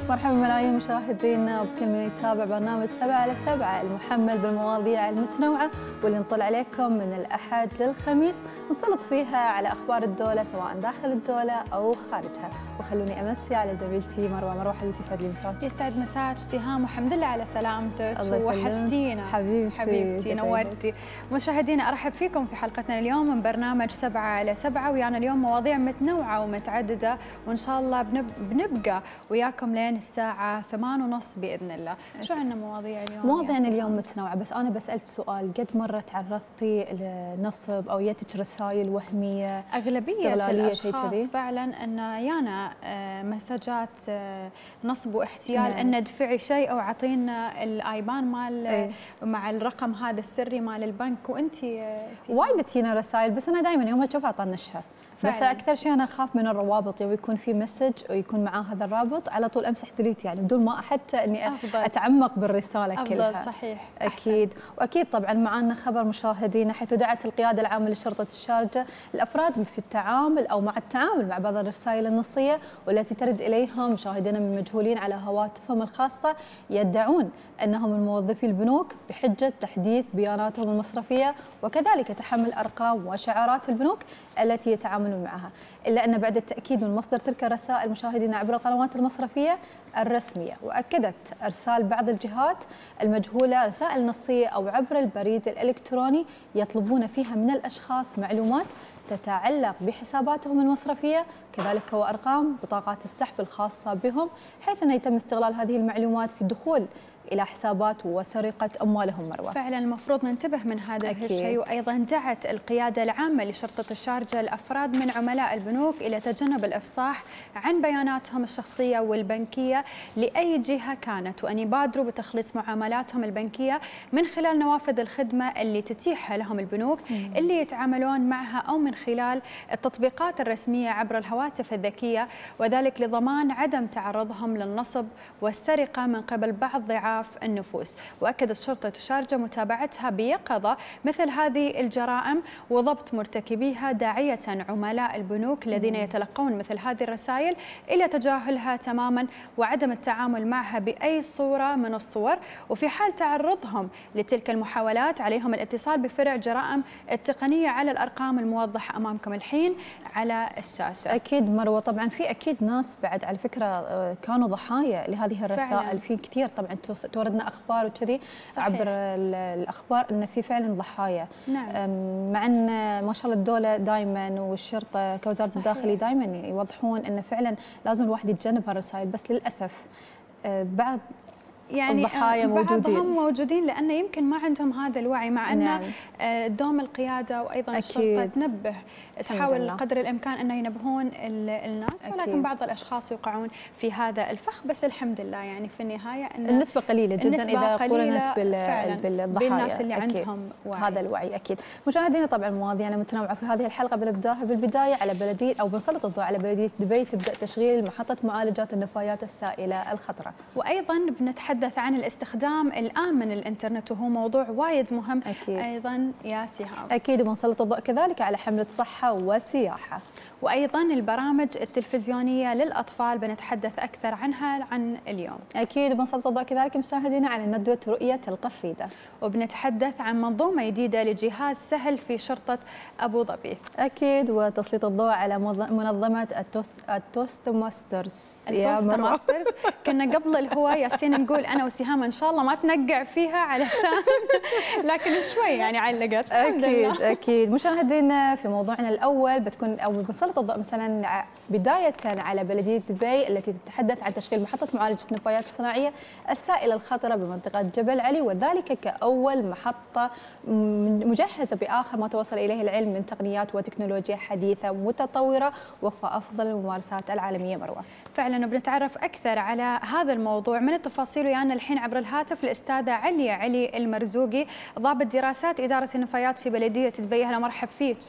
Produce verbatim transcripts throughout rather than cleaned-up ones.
مرحبا ملايين مشاهدينا وبكل من يتابع برنامج سبعة على سبعة المحمل بالمواضيع المتنوعة واللي نطل عليكم من الأحد للخميس نسلط فيها على أخبار الدولة سواء داخل الدولة أو خارجها. وخلوني أمسي على زميلتي مروة. مروة حبيبتي يسعد لي مساك. يسعد مساك سهام والحمد لله على سلامتك. وحشتينا حبيبتي حبيبتي نورتي. مشاهدينا أرحب فيكم في حلقتنا اليوم من برنامج سبعة على سبعة، ويانا اليوم مواضيع متنوعة ومتعددة، وإن شاء الله بنب... بنبقى وياكم لين الساعة ثمان ونص بإذن الله. شو عندنا مواضيع اليوم؟ مواضيعنا اليوم متنوعة، بس أنا بسألك سؤال، قد مرة تعرضتي لنصب أو يتك رسائل وهمية أغلبية الأشخاص فعلا أن يانا مسجات نصب واحتيال نعم. أن ادفعي شيء أو أعطينا الآيبان مال ايه؟ مع الرقم هذا السري مال البنك، وأنت وايد تجينا رسائل، بس أنا دائما يوم أشوفها أطنشها. بس اكثر شيء انا اخاف من الروابط، يوم يكون في مسج ويكون معاه هذا الرابط على طول امسح ديليت، يعني بدون ما حتى اني أفضل. اتعمق بالرساله أفضل كلها. صحيح اكيد أحسن. واكيد طبعا معنا خبر مشاهدينا، حيث دعت القياده العامه لشرطه الشارجه الافراد في التعامل او مع التعامل مع بعض الرسائل النصيه والتي ترد اليهم مشاهدينا من مجهولين على هواتفهم الخاصه يدعون انهم من موظفي البنوك بحجه تحديث بياناتهم المصرفيه وكذلك تحمل ارقام وشعارات البنوك التي يتعاملون معها، إلا أن بعد التأكيد من مصدر تلك الرسائل مشاهدينا عبر القنوات المصرفية الرسمية، وأكدت إرسال بعض الجهات المجهولة رسائل نصية أو عبر البريد الإلكتروني يطلبون فيها من الأشخاص معلومات تتعلق بحساباتهم المصرفية كذلك وأرقام بطاقات السحب الخاصة بهم، حيث أن يتم استغلال هذه المعلومات في الدخول إلى حسابات وسرقة أموالهم. مروة فعلا المفروض ننتبه من هذا الشيء. وأيضا دعت القيادة العامة لشرطة الشارجة الأفراد من عملاء البنوك إلى تجنب الإفصاح عن بياناتهم الشخصية والبنكية لأي جهة كانت، وأن يبادروا بتخليص معاملاتهم البنكية من خلال نوافذ الخدمة اللي تتيحها لهم البنوك مم. اللي يتعاملون معها أو من خلال التطبيقات الرسمية عبر الهواتف الذكية، وذلك لضمان عدم تعرضهم للنصب والسرقة من قبل بعض ضعاف النفوس. وأكدت شرطة الشارجة متابعتها بيقظة مثل هذه الجرائم وضبط مرتكبيها، داعية عملاء البنوك الذين يتلقون مثل هذه الرسائل إلى تجاهلها تماما وعدم التعامل معها بأي صورة من الصور، وفي حال تعرضهم لتلك المحاولات عليهم الاتصال بفرع جرائم التقنية على الأرقام الموضحة أمامكم الحين على الشاشة. أكيد مروة، طبعا في أكيد ناس بعد على فكرة كانوا ضحايا لهذه الرسائل فعلا. في كثير طبعا توردنا اخبار وكذي عبر الاخبار ان في فعلا ضحايا نعم. مع ان ما شاء الله الدوله دائما والشرطه كوزاره الداخليه دائما يوضحون ان فعلا لازم الواحد يتجنب هالرسائل، بس للاسف بعض يعني الضحايا موجودين بعضهم موجودين لأنه يمكن ما عندهم هذا الوعي، مع أن نعم. دوم القيادة وأيضا أكيد. الشرطة تنبه تحاول قدر الإمكان أنه ينبهون الناس، ولكن أكيد. بعض الأشخاص يقعون في هذا الفخ، بس الحمد لله يعني في النهاية أن النسبة قليلة جدا النسبة إذا قليلة قارنت بالضحايا بالناس اللي عندهم وعي. هذا الوعي أكيد. مشاهدينا طبعا مواضيعنا متنوعة في هذه الحلقة، بنبداها بالبداية على بلدية أو بنسلط الضوء على بلدية دبي تبدأ تشغيل محطة معالجات النفايات السائلة الخضراء، وأيضا بنتحدث عن الاستخدام الآن من الإنترنت وهو موضوع وايد مهم أكيد. أيضا يا سهام. أكيد، وبنسلط الضوء كذلك على حملة صحة وسياحة، وأيضا البرامج التلفزيونية للأطفال بنتحدث أكثر عنها عن اليوم. أكيد، وبنسلط الضوء كذلك مشاهدينا على ندوة رؤية القصيدة، وبنتحدث عن منظومة جديدة لجهاز سهل في شرطة أبو ظبي. أكيد، وتسليط الضوء على منظمة التوست التوست ماسترز. التوست ماسترز كنا قبل الهواء ياسين نقول أنا وسهام إن شاء الله ما تنقع فيها علشان لكن شوي يعني علقت. أكيد أكيد. مشاهدينا في موضوعنا الأول بتكون أو بنسلط الضوء مثلا بداية على بلدية دبي التي تتحدث عن تشغيل محطة معالجة النفايات الصناعية السائلة الخطرة بمنطقة جبل علي، وذلك كأول محطة مجهزة بآخر ما توصل إليه العلم من تقنيات وتكنولوجيا حديثة متطورة وفق أفضل الممارسات العالمية. مروة فعلا، وبنتعرف أكثر على هذا الموضوع من التفاصيل ويانا الحين عبر الهاتف الأستاذة عليا علي المرزوقي، ضابط دراسات إدارة النفايات في بلدية دبي. أهلا مرحب فيك.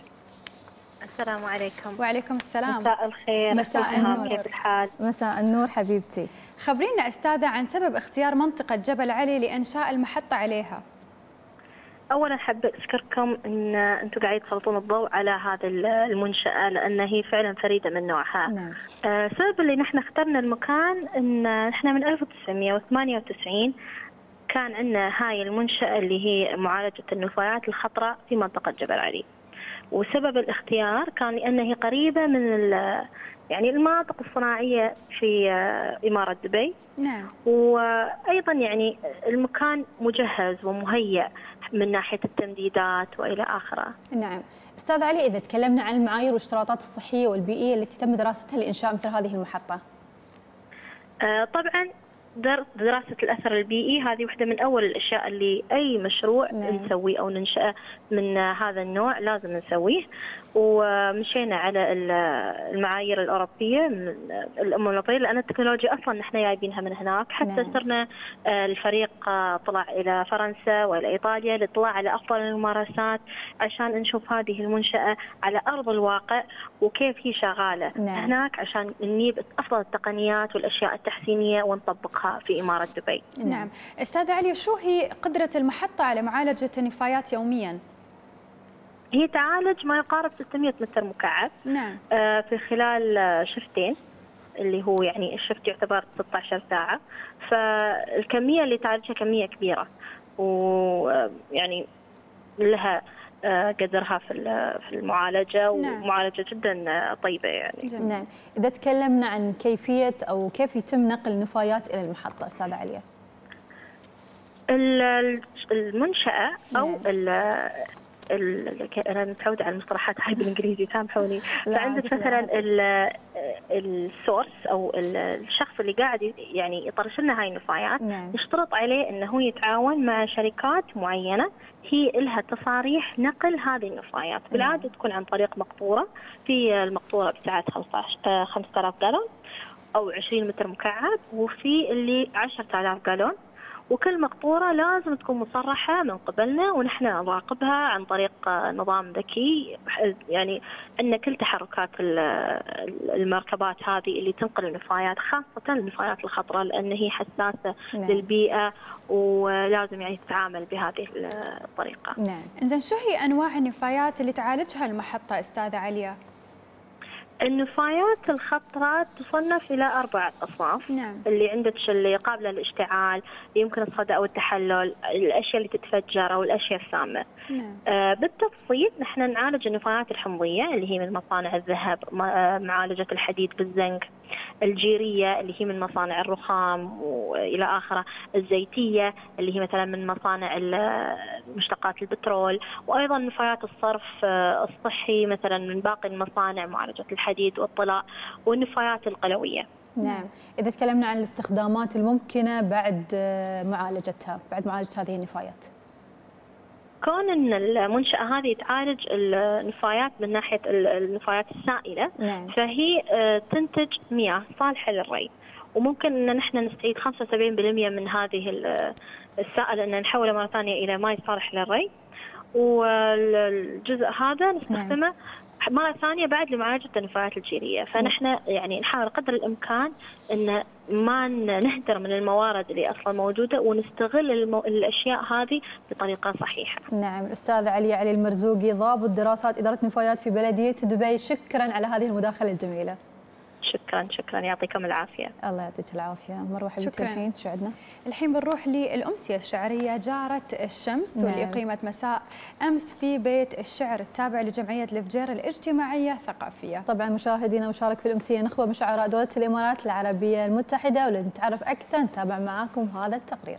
السلام عليكم. وعليكم السلام. مساء الخير. مساء النور. كيف الحال؟ مساء النور حبيبتي. خبرينا أستاذة عن سبب اختيار منطقة جبل علي لإنشاء المحطة عليها. اولا حابه اشكركم ان انتم قاعدين تسلطون الضوء على هذا المنشاه لان هي فعلا فريده من نوعها. نعم. السبب اللي نحن اخترنا المكان ان احنا من ألف وتسعمئة وثمانية وتسعين كان عندنا هاي المنشاه اللي هي معالجه النفايات الخطره في منطقه جبل علي. وسبب الاختيار كان لأنها هي قريبة من يعني المناطق الصناعية في إمارة دبي. نعم. وأيضا يعني المكان مجهز ومهيأ من ناحية التمديدات وإلى آخره. نعم. أستاذ علي، إذا تكلمنا عن المعايير والاشتراطات الصحية والبيئية التي تم دراستها لإنشاء مثل هذه المحطة. آه طبعا دراسة الأثر البيئي هذه واحدة من أول الأشياء اللي أي مشروع نعم. نسويه أو ننشأه من هذا النوع لازم نسويه. ومشينا على المعايير الأوروبية من الأمم الأوروبية لأن التكنولوجيا أصلا نحن جايبينها من هناك. حتى نعم. صرنا الفريق طلع إلى فرنسا وإلى إيطاليا للاطلاع على أفضل الممارسات عشان نشوف هذه المنشأة على أرض الواقع وكيف هي شغالة نعم. هناك عشان نجيب أفضل التقنيات والأشياء التحسينية ونطبقها في إمارة دبي. نعم. أستاذ علي، شو هي قدرة المحطة على معالجة النفايات يومياً؟ هي تعالج ما يقارب ستمئة متر مكعب. نعم. آه في خلال شفتين اللي هو يعني الشفت يعتبر ستة عشر ساعة. فالكمية اللي تعالجها كمية كبيرة ويعني لها آه قدرها في في المعالجة. نعم. ومعالجة جدا طيبة يعني. جميل. نعم. إذا تكلمنا عن كيفية أو كيف يتم نقل النفايات إلى المحطة أستاذة عليا؟ المنشأة أو نعم. أنا متعودة على المصطلحات هاي بالإنجليزي سامحوني. فعندك مثلا السورس أو الشخص اللي قاعد يعني يطرش لنا هاي النفايات نعم. نشترط عليه أنه هو يتعاون مع شركات معينة هي لها تصاريح نقل هذه النفايات. بالعادة نعم. تكون عن طريق مقطورة. في المقطورة بتاعت خمسة آلاف جالون أو عشرين متر مكعب وفي اللي عشرة آلاف جالون. وكل مقطورة لازم تكون مصرحة من قبلنا ونحن نراقبها عن طريق نظام ذكي. يعني أن كل تحركات المركبات هذه اللي تنقل النفايات خاصة النفايات الخطرة لأن هي حساسة نعم. للبيئة ولازم يعني تتعامل بهذه الطريقة. نعم. إنزين شو هي أنواع النفايات اللي تعالجها المحطة أستاذة عليا؟ النفايات الخطرة تصنف إلى أربعة أصناف. نعم. اللي عندك اللي قابلة للاشتعال، يمكن الصدأ أو التحلل، الأشياء اللي تتفجر أو الأشياء السامة. نعم. آه بالتفصيل نحن نعالج النفايات الحمضية اللي هي من مصانع الذهب، معالجة الحديد بالزنك، الجيرية اللي هي من مصانع الرخام وإلى آخره، الزيتية اللي هي مثلا من مصانع مشتقات البترول، وأيضا نفايات الصرف الصحي مثلا من باقي المصانع معالجة الحديد والطلاء، والنفايات القلوية. نعم. إذا تكلمنا عن الاستخدامات الممكنة بعد معالجتها بعد معالجة هذه النفايات، كون ان المنشأة هذه تعالج النفايات من ناحية النفايات السائلة نعم. فهي تنتج مياه صالحة للري، وممكن ان نحن نستعيد خمسة وسبعين بالمئة من هذه السائل ان نحولها مرة ثانية الى ماء صالح للري، والجزء هذا نستخدمه نعم. مرة ثانية بعد لمعالجة النفايات الجيرية. فنحن يعني نحاول قدر الإمكان أن ما نهدر من الموارد اللي أصلا موجودة ونستغل المو... الأشياء هذه بطريقة صحيحة. نعم. الأستاذ علي علي المرزوقي، ضابط دراسات إدارة نفايات في بلدية دبي، شكرا على هذه المداخلة الجميلة. شكرا شكرا يعطيكم العافية. الله يعطيك العافية. مروة حبيبتي الحين شو عندنا؟ الحين بنروح للأمسية الشعرية جارة الشمس نعم. واللي أقيمت مساء أمس في بيت الشعر التابع لجمعية الفجير الاجتماعية الثقافية. طبعا مشاهدينا وشارك في الأمسية نخبة من شعراء دولة الإمارات العربية المتحدة، ولنتعرف أكثر نتابع معاكم هذا التقرير.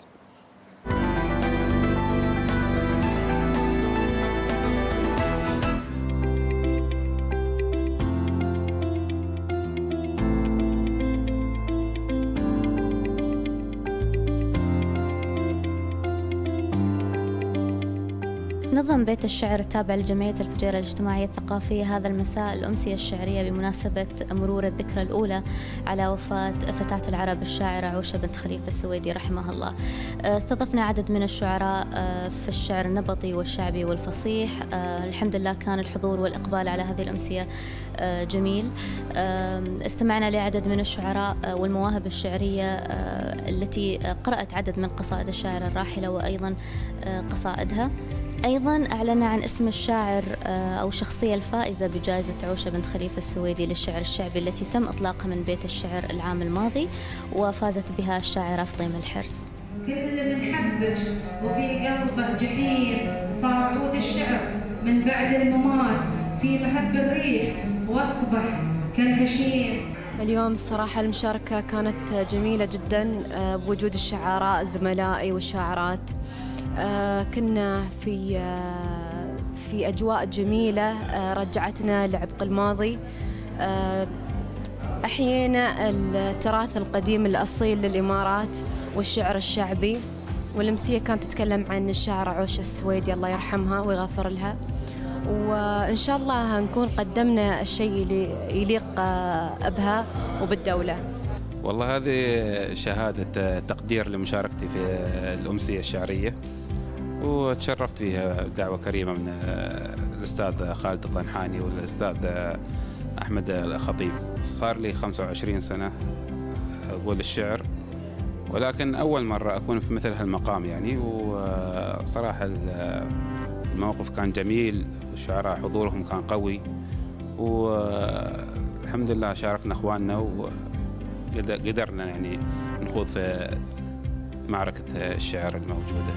نظم بيت الشعر التابع لجمعية الفجير الاجتماعية الثقافية هذا المساء الأمسية الشعرية بمناسبة مرور الذكرى الأولى على وفاة فتاة العرب الشاعرة عوشة بنت خليفة السويدي رحمها الله. استضفنا عدد من الشعراء في الشعر النبطي والشعبي والفصيح. الحمد لله كان الحضور والإقبال على هذه الأمسية جميل. استمعنا لعدد من الشعراء والمواهب الشعرية التي قرأت عدد من قصائد الشاعرة الراحلة وأيضا قصائدها. أيضا أعلن عن اسم الشاعر أو الشخصية الفائزة بجائزة عوشة بنت خليفة السويدي للشعر الشعبي التي تم إطلاقها من بيت الشعر العام الماضي، وفازت بها الشاعرة فطيمة الحرس. كل من حبك وفي قلبه جحيم، صار عود الشعر من بعد الممات في مهب الريح واصبح كالهشيم. اليوم الصراحة المشاركة كانت جميلة جدا بوجود الشعراء زملائي والشاعرات. كنا في في أجواء جميلة رجعتنا لعبق الماضي، أحيينا التراث القديم الأصيل للإمارات والشعر الشعبي. والأمسية كانت تتكلم عن الشاعرة عوشة السويدي الله يرحمها ويغفر لها، وإن شاء الله نكون قدمنا الشيء اللي يليق بها وبالدولة. والله هذه شهادة تقدير لمشاركتي في الأمسية الشعرية، وتشرفت فيها دعوة كريمة من الأستاذ خالد الضنحاني والأستاذ أحمد الخطيب. صار لي خمسة وعشرين سنة أقول الشعر، ولكن أول مرة أكون في مثل هالمقام يعني. وصراحة الموقف كان جميل، الشعراء حضورهم كان قوي، والحمد لله شاركنا أخواننا وقدرنا يعني نخوض في معركة الشعر الموجودة.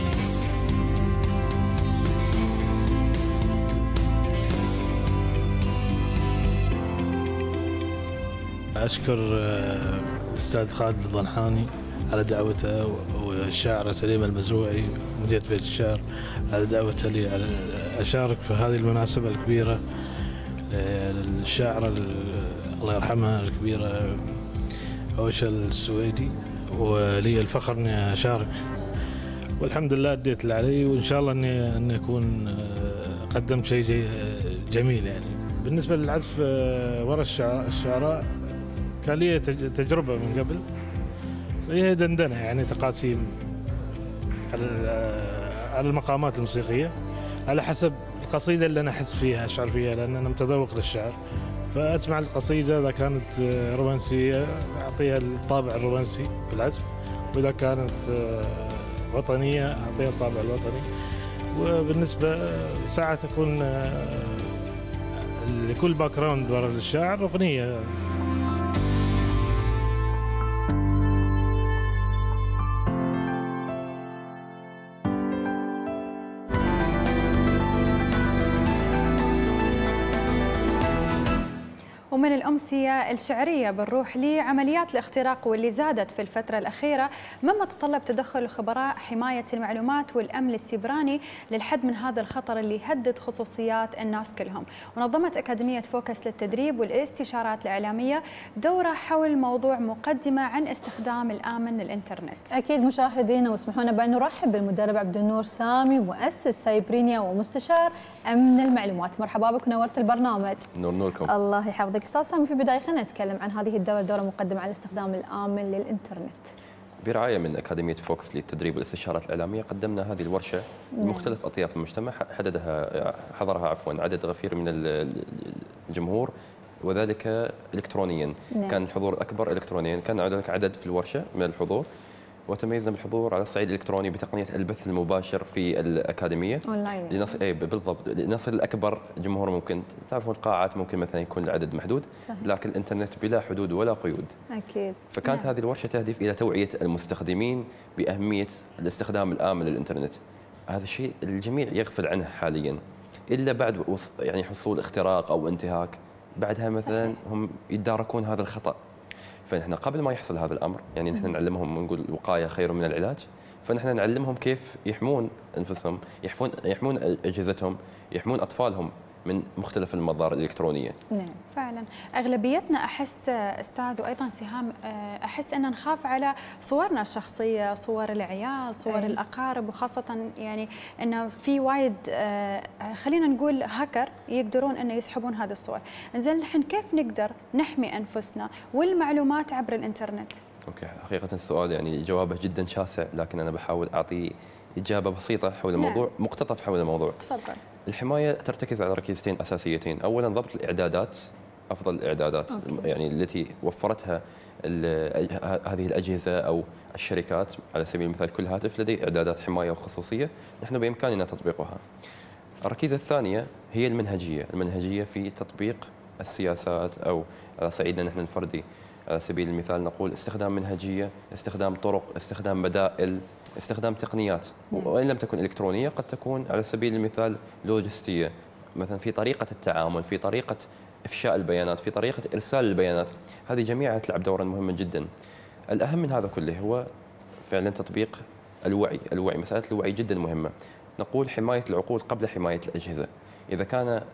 أشكر الأستاذ خالد الضنحاني على دعوته، والشاعرة سليمة المزروعي مديرة بيت الشعر على دعوته لي على أشارك في هذه المناسبة الكبيرة للشاعرة الله يرحمها الكبيرة عوشة السويدي، ولي الفخر أني أشارك، والحمد لله أديت اللي علي، وإن شاء الله أني أني أكون قدمت شيء جميل يعني. بالنسبة للعزف ورا الشعراء كان لي تجربة من قبل، هي دندنة يعني تقاسيم على على المقامات الموسيقية على حسب القصيدة اللي أنا أحس فيها أشعر فيها، لأن أنا متذوق للشعر، فأسمع القصيدة إذا كانت رومانسية أعطيها الطابع الرومانسي في العزف، وإذا كانت وطنية أعطيها الطابع الوطني. وبالنسبة ساعات تكون لكل باك جراوند ورا الشاعر أغنية. ومن الأمسية الشعرية بنروح لعمليات الاختراق واللي زادت في الفترة الأخيرة، مما تطلب تدخل خبراء حماية المعلومات والأمن السيبراني للحد من هذا الخطر اللي يهدد خصوصيات الناس كلهم. ونظمت أكاديمية فوكس للتدريب والاستشارات الإعلامية دورة حول موضوع مقدمة عن استخدام الآمن للإنترنت. أكيد مشاهدينا، واسمحونا بأن نرحب بالمدرب عبد النور سامي، مؤسس سايبرينيا ومستشار أمن المعلومات. مرحبا بك ونورت البرنامج. نور نوركم. الله يحفظك. أستاذ سامي، في البداية خلينا نتكلم عن هذه الدورة، دورة مقدمة على الاستخدام الآمن للإنترنت. برعاية من أكاديمية فوكس للتدريب والاستشارات الإعلامية قدمنا هذه الورشة لمختلف أطياف المجتمع، حددها حضرها عفوا عدد غفير من الجمهور، وذلك إلكترونيا. نعم. كان الحضور الأكبر إلكترونيا، كان هناك عدد في الورشة من الحضور، وتميزنا بالحضور على الصعيد الإلكتروني بتقنية البث المباشر في الأكاديمية أونلاين. لنصل أي بالضبط لنصل لأكبر جمهور ممكن. تعرفون القاعات ممكن مثلا يكون العدد محدود، صحيح. لكن الإنترنت بلا حدود ولا قيود. أكيد. فكانت نعم. هذه الورشة تهدف إلى توعية المستخدمين بأهمية الاستخدام الآمن للإنترنت. هذا الشيء الجميع يغفل عنه حاليا، إلا بعد يعني حصول اختراق أو انتهاك، بعدها مثلا صحيح. هم يتداركون هذا الخطأ. فنحن قبل ما يحصل هذا الامر يعني نحن نعلمهم ونقول الوقايه خير من العلاج، فنحن نعلمهم كيف يحمون انفسهم، يحمون يحمون اجهزتهم، يحمون اطفالهم من مختلف المظاهر الالكترونيه. نعم فعلا. اغلبيتنا احس استاذ وايضا سهام احس ان نخاف على صورنا الشخصيه، صور العيال، صور أي. الاقارب، وخاصه يعني انه في وايد خلينا نقول هاكر يقدرون انه يسحبون هذه الصور. انزين نحن كيف نقدر نحمي انفسنا والمعلومات عبر الانترنت؟ اوكي، حقيقه السؤال يعني جوابه جدا شاسع، لكن انا بحاول اعطي اجابه بسيطه حول الموضوع. نعم. مقتطف حول الموضوع. تفضل. الحمايه ترتكز على ركيزتين اساسيتين، اولا ضبط الاعدادات افضل الاعدادات يعني التي وفرتها هذه الاجهزه او الشركات. على سبيل المثال كل هاتف لديه اعدادات حمايه وخصوصيه نحن بامكاننا تطبيقها. الركيزه الثانيه هي المنهجيه، المنهجيه في تطبيق السياسات او على صعيدنا نحن الفردي. على سبيل المثال نقول استخدام منهجيه، استخدام طرق، استخدام بدائل، استخدام تقنيات وان لم تكن الكترونيه قد تكون على سبيل المثال لوجستيه، مثلا في طريقه التعامل، في طريقه افشاء البيانات، في طريقه ارسال البيانات. هذه جميعها تلعب دورا مهما جدا. الاهم من هذا كله هو فعلا تطبيق الوعي، الوعي مساله الوعي جدا مهمه. نقول حمايه العقول قبل حمايه الاجهزه. اذا كان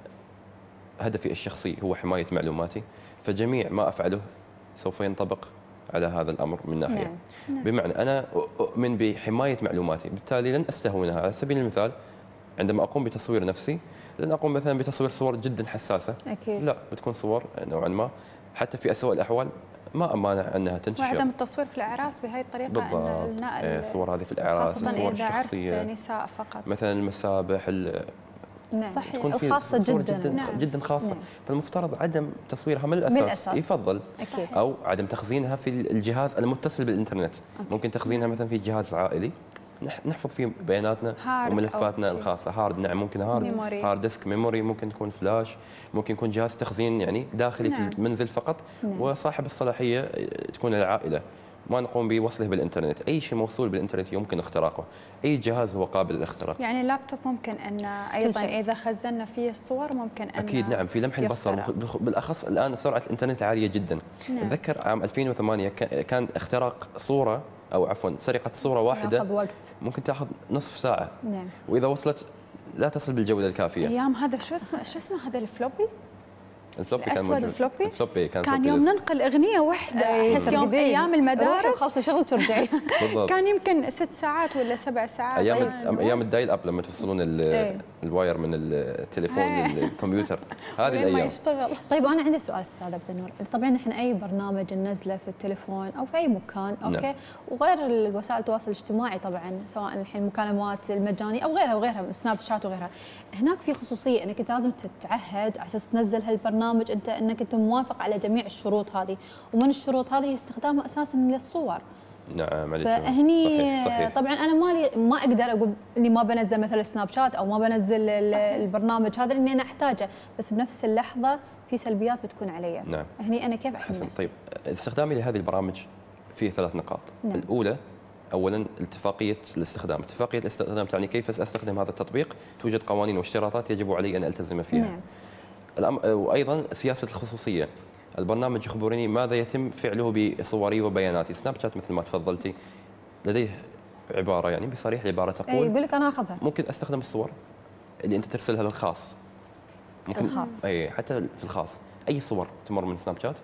هدفي الشخصي هو حمايه معلوماتي فجميع ما افعله سوف ينطبق على هذا الامر من ناحيه. نعم. بمعنى انا اؤمن بحمايه معلوماتي، بالتالي لن استهونها. على سبيل المثال عندما اقوم بتصوير نفسي لن اقوم مثلا بتصوير صور جدا حساسه. أكيد. لا، بتكون صور نوعا ما حتى في اسوء الاحوال ما امانع انها تنتشر. وعدم التصوير في الاعراس بهي الطريقه. بالضبط. الصور هذه في الاعراس، الصور الشخصيه، خاصه نساء فقط، مثلا المسابح. نعم. صحيح. تكون الخاصه جدا جدا, نعم. جدا خاصه. نعم. فالمفترض عدم تصويرها من الاساس, من الأساس. يفضل. أكيد. او عدم تخزينها في الجهاز المتصل بالانترنت. أوكي. ممكن تخزينها مثلا في جهاز عائلي نحفظ فيه بياناتنا وملفاتنا الخاصه. هارد، نعم ممكن هارد ميموري. هارد ديسك، ميموري، ممكن تكون فلاش، ممكن يكون جهاز تخزين يعني داخلي. نعم. في المنزل فقط. نعم. وصاحب الصلاحيه تكون العائله. ما نقوم بوصله بالانترنت. اي شيء موصول بالانترنت يمكن اختراقه، اي جهاز هو قابل للاختراق. يعني اللابتوب ممكن ان ايضا اذا خزنا فيه الصور ممكن ان اكيد. نعم، في لمح البصر، بالاخص الان سرعه الانترنت عاليه جدا. نعم. اتذكر عام ألفين وثمانية كان اختراق صوره او عفوا سرقه صوره واحده ياخذ وقت، ممكن تاخذ نصف ساعه. نعم. واذا وصلت لا تصل بالجوده الكافيه. ايام هذا شو اسمه شو اسمه هذا الفلوبي؟ الفلوبي كان موجود. الفلوبي؟ الفلوبي كان, كان يوم ننقل اغنيه واحده. احس يوم ايام المدارس خاصه شغل ترجعي. كان يمكن ست ساعات ولا سبع ساعات. ايام طيب. ايام الدايل اب لما توصلون الواير من التليفون للكمبيوتر. هذه الايام ما يشتغل. طيب انا عندي سؤال استاذ عبد النور. طبعا احنا اي برنامج ننزله في التليفون او في اي مكان اوكي. نعم. وغير الوسائل التواصل الاجتماعي طبعا سواء الحين المكالمات المجانيه او غيرها وغيرها سناب شات وغيرها، هناك في خصوصيه انك انت لازم تتعهد على اساس تنزل هالبرنامج انت انك انت موافق على جميع الشروط هذه، ومن الشروط هذه استخدامه اساسا للصور. نعم. فهني صحيح. صحيح. طبعا انا مالي ما اقدر اقول اني ما بنزل مثلا سناب شات او ما بنزل البرنامج هذا لاني انا احتاجه، بس بنفس اللحظه في سلبيات بتكون علي. نعم. هني انا كيف احمي نفسي؟ طيب استخدامي لهذه البرامج فيه ثلاث نقاط. نعم. الاولى اولا اتفاقيه الاستخدام، اتفاقيه الاستخدام تعني كيف استخدم هذا التطبيق، توجد قوانين واشتراطات يجب علي ان التزم فيها. نعم. وايضا سياسه الخصوصيه، البرنامج يخبرني ماذا يتم فعله بصوري وبياناتي. سناب شات مثل ما تفضلتي لديه عباره يعني بصريح العباره تقول يقول لك انا اخذها ممكن استخدم الصور اللي انت ترسلها للخاص. ممكن الخاص اي حتى في الخاص اي صور تمر من سناب شات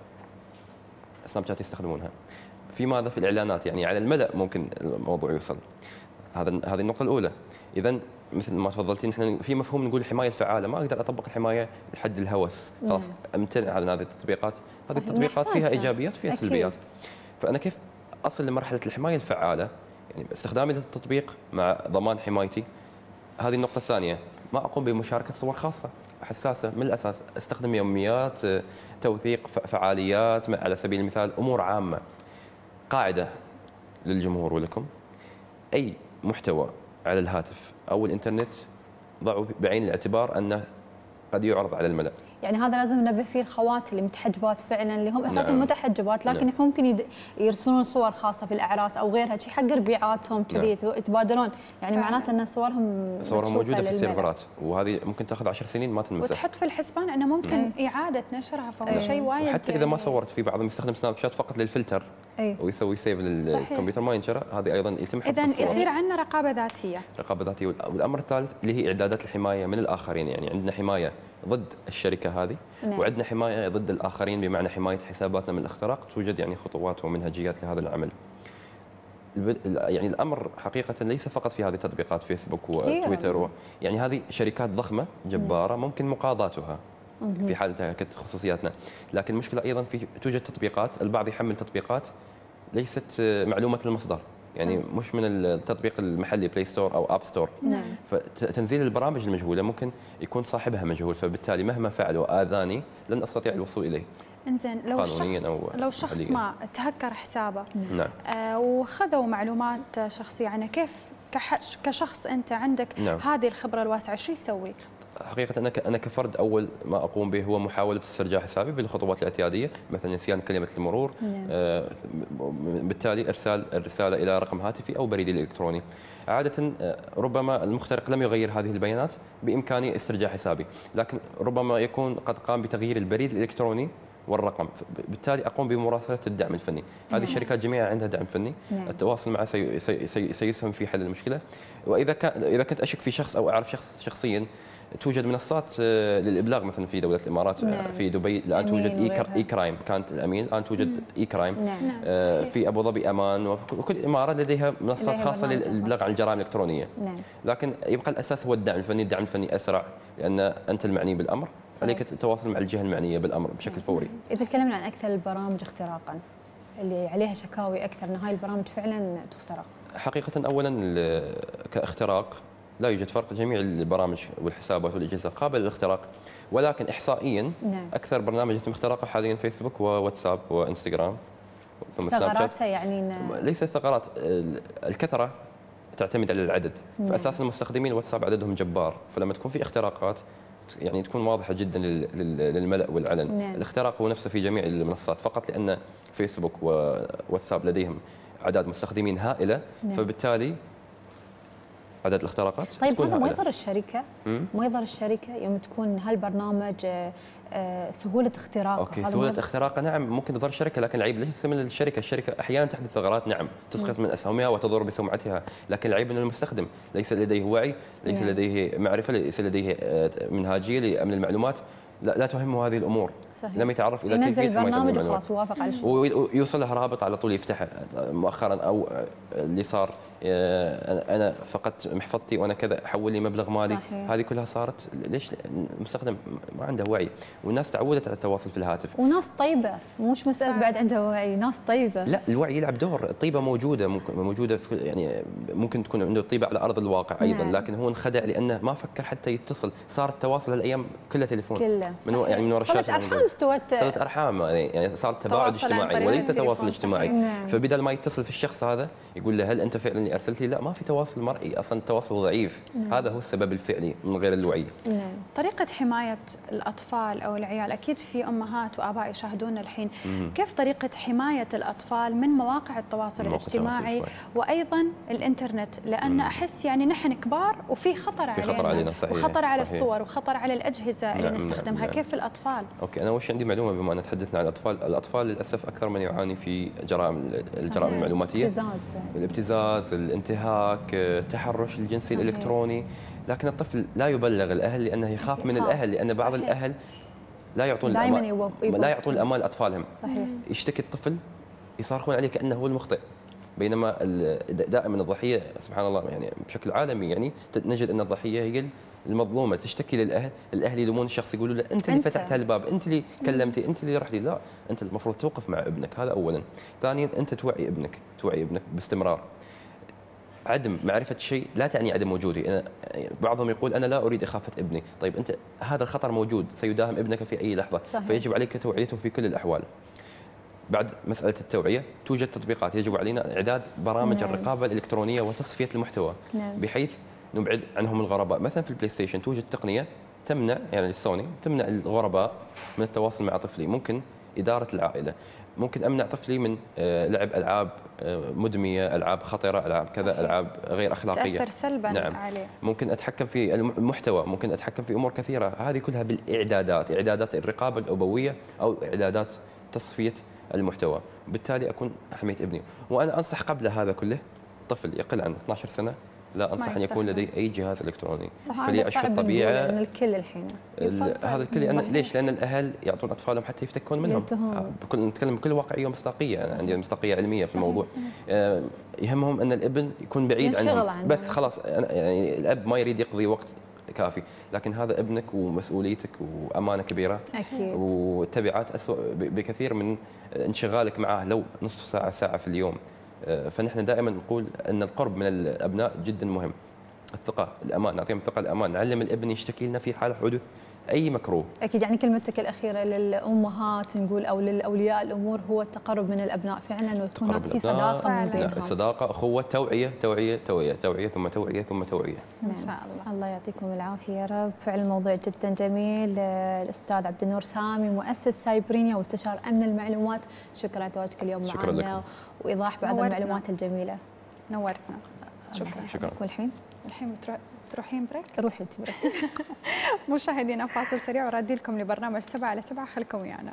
سناب شات يستخدمونها. في ماذا في الاعلانات يعني على الملأ ممكن الموضوع يوصل. هذا هذه النقطه الاولى. اذا مثل ما تفضلتي نحن في مفهوم نقول الحمايه الفعاله، ما اقدر اطبق الحمايه لحد الهوس، خلاص امتنع عن هذه التطبيقات. هذه التطبيقات فيها ايجابيات فيها سلبيات. فانا كيف اصل لمرحله الحمايه الفعاله؟ يعني استخدامي للتطبيق مع ضمان حمايتي. هذه النقطه الثانيه، ما اقوم بمشاركه صور خاصه حساسه من الاساس، استخدم يوميات، توثيق فعاليات على سبيل المثال، امور عامه. قاعده للجمهور ولكم، اي محتوى على الهاتف او الانترنت ضعوا بعين الاعتبار انه قد يعرض على الملأ. يعني هذا لازم ننبه فيه الخوات اللي متحجبات فعلا اللي هم اساسا نعم. متحجبات لكن نعم. ممكن يرسلون صور خاصه في الاعراس او غيرها شيء حق ربيعاتهم كذي نعم. يتبادلون، يعني معناته ان صورهم صورهم موجوده في السيرفرات وهذه ممكن تاخذ عشر سنين ما تنمسح. وتحط في الحسبان انه ممكن أي. اعاده نشرها، فهو أي. شيء وايد. وحتى اذا ما صورت، في بعضهم يستخدم سناب شات فقط للفلتر أي. ويسوي سيف للكمبيوتر ما ينشر، هذه ايضا يتم حفظ اذا يصير عندنا رقابه ذاتيه. رقابه ذاتيه. والامر الثالث اللي هي اعدادات الحمايه من الاخرين، يعني عندنا حمايه ضد الشركه هذه نعم. وعندنا حمايه ضد الاخرين بمعنى حمايه حساباتنا من الاختراق. توجد يعني خطوات ومنهجيات لهذا العمل. يعني الامر حقيقه ليس فقط في هذه التطبيقات فيسبوك وتويتر و... يعني هذه شركات ضخمه جباره ممكن مقاضاتها في حال انتهكت خصوصياتنا، لكن المشكله ايضا في توجد تطبيقات، البعض يحمل تطبيقات ليست معلومه المصدر. يعني صح. مش من التطبيق المحلي بلاي ستور او اب ستور. نعم. فتنزيل البرامج المجهوله ممكن يكون صاحبها مجهول، فبالتالي مهما فعل واذاني لن استطيع الوصول اليه. انزين لو شخص لو شخص ما تهكر حسابه نعم. آه وخذوا معلومات شخصيه عنه، كيف كشخص انت عندك نعم. هذه الخبره الواسعه شو يسوي؟ حقيقة أنا أنا كفرد أول ما أقوم به هو محاولة استرجاع حسابي بالخطوات الاعتيادية، مثلا نسيان كلمة المرور، نعم. آه بالتالي إرسال الرسالة إلى رقم هاتفي أو بريدي الإلكتروني. عادة ربما المخترق لم يغير هذه البيانات، بإمكاني استرجاع حسابي، لكن ربما يكون قد قام بتغيير البريد الإلكتروني والرقم، بالتالي اقوم بمراسله الدعم الفني. هذه الشركات جميعها عندها دعم فني، نعم. التواصل معها سي سي سيسهم في حل المشكله. واذا كان اذا كنت اشك في شخص او اعرف شخص شخصيا، توجد منصات للابلاغ مثلا في دوله الامارات، نعم. في دبي الان توجد اي كرايم، كانت الامين الان توجد اي كرايم، نعم. آه في ابو ظبي امان، وكل اماره لديها منصات خاصه للابلاغ عن الجرائم الالكترونيه، نعم. لكن يبقى الاساس هو الدعم الفني. الدعم الفني اسرع لان انت المعني بالامر، عليك التواصل مع الجهه المعنيه بالامر بشكل فوري. اذا تكلمنا عن اكثر البرامج اختراقا اللي عليها شكاوي اكثر، ان هاي البرامج فعلا تخترق؟ حقيقه اولا كاختراق لا يوجد فرق، جميع البرامج والحسابات والاجهزه قابله للاختراق، ولكن احصائيا نعم. اكثر برنامج يتم اختراقه حاليا فيسبوك وواتساب وانستغرام. ثغراتها يعني ليست ثغرات، الكثره تعتمد على العدد، نعم. فاساسا المستخدمين الواتساب عددهم جبار، فلما تكون في اختراقات يعني تكون واضحه جدا للملأ والعلن. نعم. الاختراق هو نفسه في جميع المنصات، فقط لان فيسبوك وواتساب لديهم اعداد مستخدمين هائله، نعم. فبالتالي عدد الاختراقات. طيب هذا ما يضر الشركه؟ ما يضر الشركه يوم تكون هالبرنامج سهوله اختراقه؟ اوكي سهوله اختراقه نعم ممكن تضر الشركه، لكن العيب ليس من الشركه، الشركه احيانا تحدث ثغرات نعم تسقط من اسهمها وتضر بسمعتها، لكن العيب من المستخدم، ليس لديه وعي، ليس نعم. لديه معرفه، ليس لديه منهاجيه لامن المعلومات، لا, لا تهمه هذه الامور. صحيح. لم يتعرف الى كيفيه البرنامج وخلاص وافق على الشيء ويوصل له رابط على طول يفتحه. مؤخرا او اللي صار انا فقدت محفظتي وانا كذا حول لي مبلغ مالي. صحيح. هذه كلها صارت ليش؟ المستخدم ما عنده وعي، والناس تعودت على التواصل في الهاتف، وناس طيبه، مش مساله بعد عندها وعي، ناس طيبه. لا الوعي يلعب دور، الطيبه موجوده، ممكن موجوده في يعني ممكن تكون عنده طيبه على ارض الواقع ايضا. نعم. لكن هو انخدع لانه ما فكر حتى يتصل، صار التواصل هالايام كله تليفون، كله من يعني من وراء الشاشه. صارت ارحام استوت، صارت ارحام يعني صارت تباعد اجتماعي وليس تواصل اجتماعي. نعم. فبدل ما يتصل في الشخص هذا يقول له هل انت فعلا اللي ارسلت لي؟ لا ما في تواصل مرئي، اصلا التواصل ضعيف. نعم. هذا هو السبب الفعلي من غير الوعي. نعم. طريقه حمايه الاطفال او العيال، اكيد في امهات واباء يشاهدونا الحين، مم. كيف طريقه حمايه الاطفال من مواقع التواصل الاجتماعي وايضا الانترنت؟ لان احس يعني نحن كبار وفي خطر علينا، في خطر علينا صحيح. وخطر على صحيح. الصور وخطر على الاجهزه نعم. اللي نستخدمها. نعم. كيف الاطفال؟ اوكي انا وش عندي معلومه بما ان تحدثنا عن الاطفال، الاطفال للاسف اكثر من يعاني في جرائم الجرائم المعلوماتيه، الابتزاز، الابتزاز، الانتهاك، التحرش الجنسي صحيح. الالكتروني. لكن الطفل لا يبلغ الاهل لانه يخاف, يخاف. من الاهل، لان بعض صحيح. الاهل لا يعطون الامان يوب... يوب... لا يعطون الامان لاطفالهم. صحيح. يشتكي الطفل يصرخون عليه كانه هو المخطئ، بينما دائما الضحيه سبحان الله يعني بشكل عالمي يعني نجد ان الضحيه هي المظلومه، تشتكي للاهل، الاهل يلومون الشخص يقولوا له انت اللي أنت. فتحت هالباب، انت اللي كلمتي، انت اللي رحتي. لا، انت المفروض توقف مع ابنك، هذا اولا. ثانيا انت توعي ابنك، توعي ابنك باستمرار. عدم معرفه الشيء لا تعني عدم وجوده. أنا بعضهم يقول انا لا اريد اخافه ابني، طيب انت هذا الخطر موجود، سيداهم ابنك في اي لحظه. صحيح. فيجب عليك توعيته في كل الاحوال. بعد مساله التوعيه توجد تطبيقات، يجب علينا اعداد برامج نعم. الرقابه الالكترونيه وتصفيه المحتوى نعم. بحيث نبعد عنهم الغرباء. مثلا في البلاي ستيشن توجد تقنيه تمنع يعني السوني تمنع الغرباء من التواصل مع طفلي. ممكن اداره العائله، ممكن امنع طفلي من لعب العاب مدميه، العاب خطره، العاب كذا، صحيح. العاب غير اخلاقيه تاثر سلبا نعم. عليه. ممكن اتحكم في المحتوى، ممكن اتحكم في امور كثيره، هذه كلها بالاعدادات، اعدادات الرقابه الابويه او اعدادات تصفيه المحتوى، بالتالي اكون حميت ابني. وانا انصح قبل هذا كله طفل يقل عن اثنعش سنه لا انصح ان يكون لديه اي جهاز الكتروني، فليعيش في الطبيعه. لان الكل الحين هذا الكل لأن ليش؟ لان الاهل يعطون اطفالهم حتى يفتكون منهم. بكل نتكلم بكل واقعيه ومصداقيه، انا عندي مصداقيه علميه في الموضوع. صحيح. يهمهم ان الابن يكون بعيد عنهم عنه. بس خلاص يعني الاب ما يريد يقضي وقت كافي، لكن هذا ابنك ومسؤوليتك وامانه كبيره. اكيد. والتبعات اسوء بكثير من انشغالك معه لو نصف ساعه ساعه في اليوم. فنحن دائما نقول أن القرب من الأبناء جدا مهم. الثقة، الأمان، نعطيهم الثقة، الأمان، نعلم الابن يشتكي لنا في حال حدوث أي مكروه. أكيد. يعني كلمتك الأخيرة للأمهات نقول أو للأولياء الأمور هو التقرب من الأبناء فعلا، وتكون هناك في صداقة من بينهم. الصداقة، أخوة، توعية توعية توعية توعية ثم توعية ثم توعية. إن شاء الله. الله يعطيكم العافية يا رب. فعلا الموضوع جدا جميل. الأستاذ عبد النور سامي مؤسس سايبرينيا واستشار أمن المعلومات، شكرا لتواجدك اليوم معنا وإيضاح بعض المعلومات الجميلة. نورتنا. شكرا. شكرا. والحين الحين تروحين بريك؟ روحي انت بريك. مشاهدينا فاصل سريع ورادي لكم لبرنامج سبعة على سبعة، خليكم ويانا.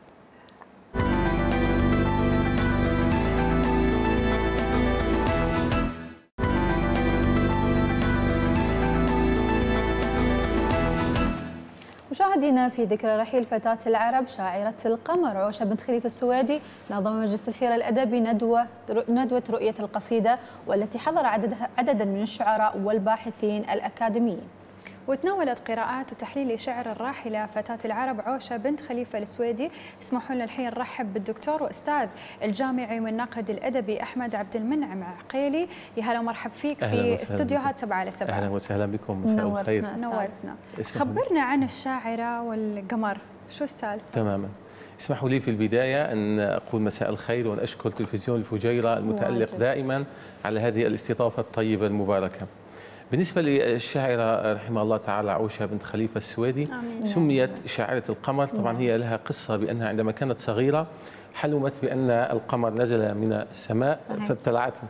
مشاهدينا، في ذكرى رحيل فتاة العرب شاعرة القمر عوشة بنت خليفة السويدي، نظم مجلس الحيرة الأدبي ندوة ندوة رؤية القصيدة، والتي حضر عددها عددا من الشعراء والباحثين الأكاديميين. وتناولت قراءات وتحليل شعر الراحلة فتاة العرب عوشة بنت خليفة السويدي. اسمحوا لنا الحين نرحب بالدكتور وأستاذ الجامعي والناقد الأدبي أحمد عبد المنعم عقيلي. يا هلا ومرحب فيك في استديوهات سبعة على سبعة. أهلا وسهلا بكم، مساء الخير. نورتنا. خبرنا عن الشاعرة والقمر، شو السالفة؟ تماما. اسمحوا لي في البداية أن أقول مساء الخير وأن أشكر تلفزيون الفجيرة المتألق واجب. دائما على هذه الاستضافة الطيبة المباركة. بالنسبة للشاعرة رحمها الله تعالى عوشة بنت خليفة السويدي، سميت شاعرة القمر. طبعا هي لها قصة بأنها عندما كانت صغيرة حلمت بأن القمر نزل من السماء فابتلعته.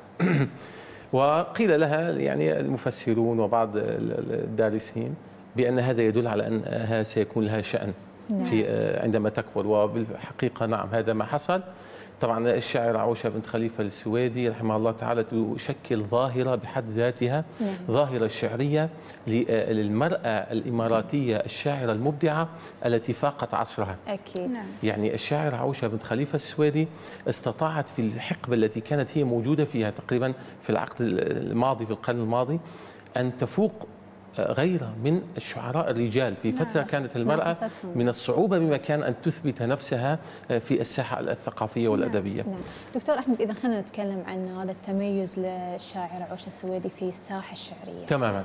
وقيل لها يعني المفسرون وبعض الدارسين بأن هذا يدل على أنها سيكون لها شأن في عندما تكبر، وبالحقيقة نعم هذا ما حصل. طبعا الشاعرة عوشة بنت خليفة السويدي رحمها الله تعالى تشكل ظاهرة بحد ذاتها، نعم. ظاهرة شعرية للمرأة الإماراتية الشاعرة المبدعة التي فاقت عصرها. أكيد. نعم. يعني الشاعرة عوشة بنت خليفة السويدي استطاعت في الحقبة التي كانت هي موجودة فيها تقريبا في العقد الماضي في القرن الماضي أن تفوق غيرها من الشعراء الرجال. في فترة نعم. كانت المرأة من الصعوبة بمكان أن تثبت نفسها في الساحة الثقافية والأدبية. نعم. دكتور أحمد، إذا خلينا نتكلم عن هذا التميز للشاعرة عوشة السويدي في الساحة الشعرية. تماما.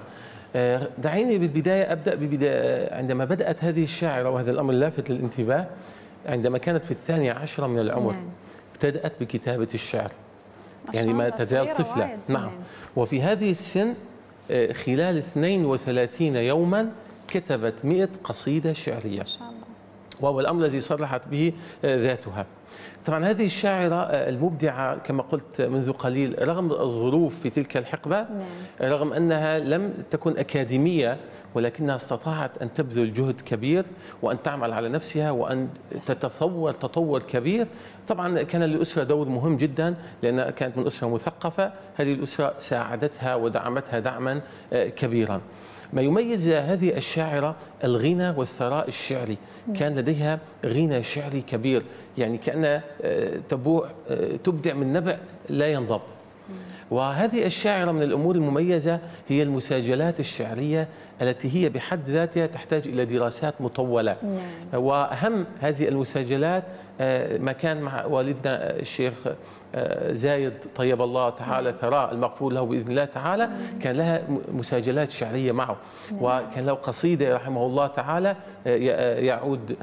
دعيني بالبداية أبدأ ببداية عندما بدأت هذه الشاعرة، وهذا الأمر لافت للانتباه، عندما كانت في الثانية عشرة من العمر. نعم. ابتدأت بكتابة الشعر، يعني ما تزال طفلة. نعم. وفي هذه السن خلال اثنين وثلاثين يوما كتبت مئة قصيدة شعرية، ما شاء الله. وهو الأمر الذي صرحت به ذاتها. طبعا هذه الشاعرة المبدعة كما قلت منذ قليل، رغم الظروف في تلك الحقبة، نعم. رغم أنها لم تكن أكاديمية، ولكنها استطاعت أن تبذل جهد كبير وأن تعمل على نفسها وأن تتطور تطور كبير. طبعا كان للأسرة دور مهم جدا لأنها كانت من أسرة مثقفة. هذه الأسرة ساعدتها ودعمتها دعما كبيرا. ما يميز هذه الشاعرة الغنى والثراء الشعري، كان لديها غنى شعري كبير، يعني كأنها تبوع تبدع من نبع لا ينضب. وهذه الشاعرة من الأمور المميزة هي المساجلات الشعرية التي هي بحد ذاتها تحتاج إلى دراسات مطولة. نعم. وأهم هذه المساجلات ما كان مع والدنا الشيخ زايد طيب الله تعالى ثراء المغفور له بإذن الله تعالى، كان لها مساجلات شعرية معه. وكان له قصيدة رحمه الله تعالى يعود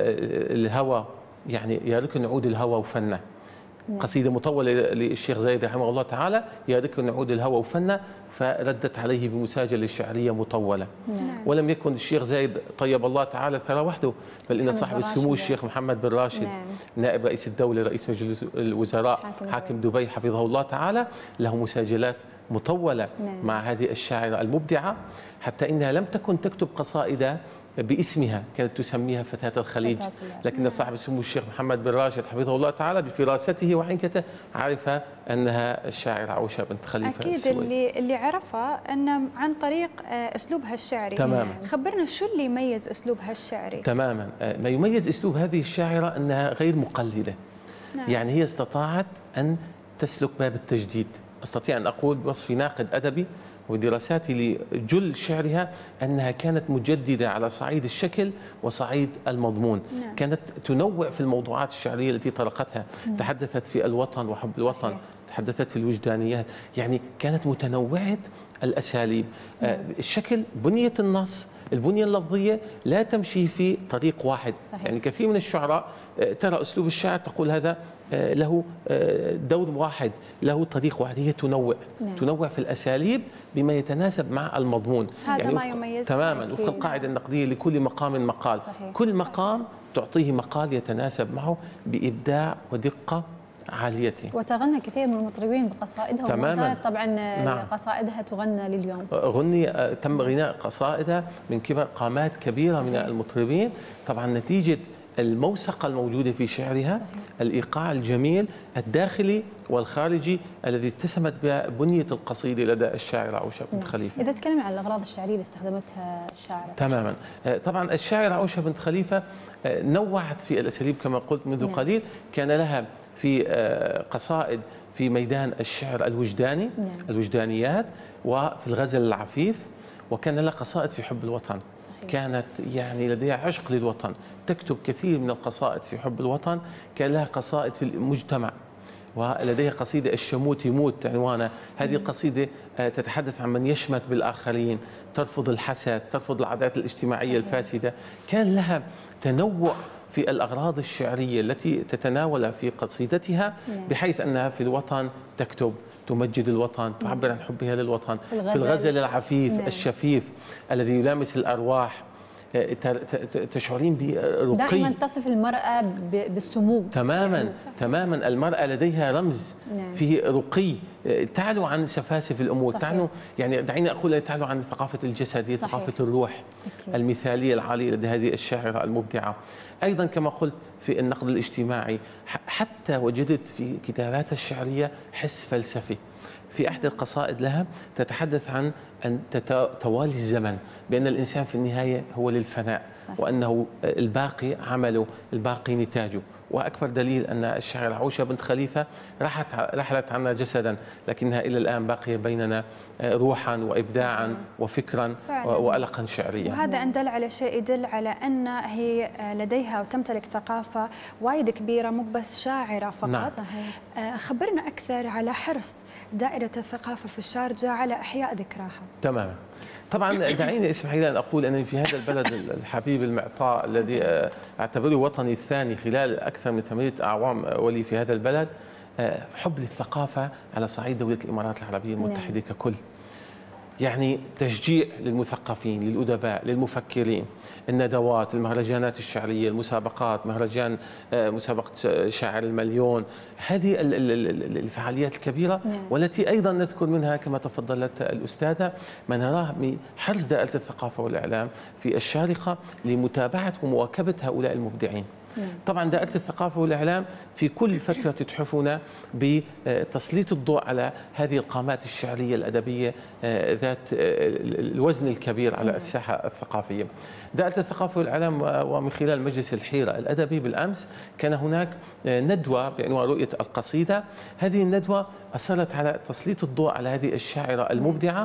الهوى، يعني يا ركن عود الهوى وفنه. قصيدة مطولة للشيخ زايد رحمه الله تعالى، يا ركن عود الهوى وفنه، فردت عليه بمساجلة شعرية مطولة. نعم. ولم يكن الشيخ زايد طيب الله تعالى ثراء وحده، بل إن صاحب السمو الشيخ محمد بن راشد، نعم. نائب رئيس الدولة رئيس مجلس الوزراء حاكم, حاكم دبي حفظه الله تعالى، له مساجلات مطولة. نعم. مع هذه الشاعرة المبدعة، حتى إنها لم تكن تكتب قصائد باسمها، كانت تسميها فتاة الخليج، لكن صاحب السمو الشيخ محمد بن راشد حفظه الله تعالى بفراسته وحنكته عرف أنها الشاعرة عوشة بنت خليفة أكيد السويدي. اللي اللي عرفها أن عن طريق أسلوبها الشعري. تماما. خبرنا شو اللي يميز أسلوبها الشعري؟ تماما. ما يميز أسلوب هذه الشاعرة أنها غير مقلدة. نعم. يعني هي استطاعت أن تسلك باب التجديد. أستطيع أن أقول بوصف ناقد أدبي ودراساتي لجل شعرها أنها كانت مجددة على صعيد الشكل وصعيد المضمون. نعم. كانت تنوع في الموضوعات الشعرية التي طرقتها. نعم. تحدثت في الوطن وحب الوطن، تحدثت في الوجدانيات، يعني كانت متنوعة الأساليب. آه الشكل، بنية النص، البنية اللفظية لا تمشي في طريق واحد. صحيح. يعني كثير من الشعراء آه ترى أسلوب الشعر تقول هذا آه له آه دور واحد، له طريق واحد. هي تنوع نعم. تنوع في الأساليب بما يتناسب مع المضمون. هذا يعني ما يميز تماما وفق القاعدة النقدية لكل مقام مقال. صحيح. كل مقام صحيح. تعطيه مقال يتناسب معه بإبداع ودقة عاليته. وتغنى كثير من المطربين بقصائدها وما زالت طبعا نعم. قصائدها تغنى لليوم. غني تم غناء قصائدها من قبل قامات كبيرة من المطربين، طبعا نتيجة الموسقة الموجودة في شعرها. صحيح. الإيقاع الجميل الداخلي والخارجي الذي اتسمت ببنية القصيدة لدى الشاعرة عوشة بنت خليفة. إذا تكلم عن الأغراض الشعرية اللي استخدمتها الشاعرة. تماما. طبعا الشاعرة عوشة بنت خليفة نوعت في الأساليب كما قلت منذ نعم. قليل. كان لها في قصائد في ميدان الشعر الوجداني نعم. الوجدانيات، وفي الغزل العفيف، وكان لها قصائد في حب الوطن. صحيح. كانت يعني لديها عشق للوطن، تكتب كثير من القصائد في حب الوطن. كان لها قصائد في المجتمع، ولديها قصيدة الشموت يموت عنوانها. هذه القصيدة تتحدث عن من يشمت بالآخرين، ترفض الحسد، ترفض العادات الاجتماعية صحيح. الفاسدة. كان لها تنوع في الأغراض الشعرية التي تتناولها في قصيدتها، بحيث أنها في الوطن تكتب تمجد الوطن، تعبر عن حبها للوطن. في الغزل العفيف نعم. الشفيف الذي يلامس الأرواح، تشعرين برقي. دائما تصف المرأة بالسمو. تماما يعني تماما. المرأة لديها رمز نعم. فيه رقي، تعلو عن سفاسف الأمور. صحيح. تعلو يعني دعيني أقول تعلو عن ثقافة الجسد، هي ثقافة الروح أكيد. المثالية العالية لدى هذه الشاعرة المبدعة. أيضا كما قلت في النقد الاجتماعي، حتى وجدت في كتاباتها الشعرية حس فلسفي. في أحد القصائد لها تتحدث عن أن توالي الزمن، بأن الإنسان في النهاية هو للفناء. صحيح. وأنه الباقي عمله، الباقي نتاجه. وأكبر دليل أن الشاعرة عوشة بنت خليفة راحت رحلت عنا جسدا، لكنها إلى الآن باقية بيننا روحا وإبداعا صحيح. وفكرا فعلا. وألقا شعريا. وهذا أن دل على شيء يدل على أن هي لديها وتمتلك ثقافة وايد كبيرة، مو بس شاعرة فقط. نعم. صحيح. خبرنا أكثر على حرص دائرة الثقافة في الشارجة على إحياء ذكراها. تماما. طبعا دعيني اسمحي لي ان اقول انني في هذا البلد الحبيب المعطاء الذي اعتبره وطني الثاني خلال اكثر من ثمانيه اعوام ولي في هذا البلد، حب للثقافه على صعيد دوله الامارات العربيه المتحده ككل. يعني تشجيع للمثقفين، للأدباء، للمفكرين، الندوات، المهرجانات الشعرية، المسابقات، مهرجان مسابقة شاعر المليون، هذه الفعاليات الكبيرة والتي أيضا نذكر منها كما تفضلت الأستاذة ما نراه من حرص دائرة الثقافة والإعلام في الشارقة لمتابعة ومواكبة هؤلاء المبدعين. طبعا دائرة الثقافة والإعلام في كل فترة تتحفنا بتسليط الضوء على هذه القامات الشعرية الأدبية ذات الوزن الكبير على الساحة الثقافية. دائرة الثقافة والإعلام ومن خلال مجلس الحيرة الأدبي بالأمس كان هناك ندوة بعنوان رؤية القصيدة. هذه الندوة أصرت على تسليط الضوء على هذه الشاعرة المبدعة.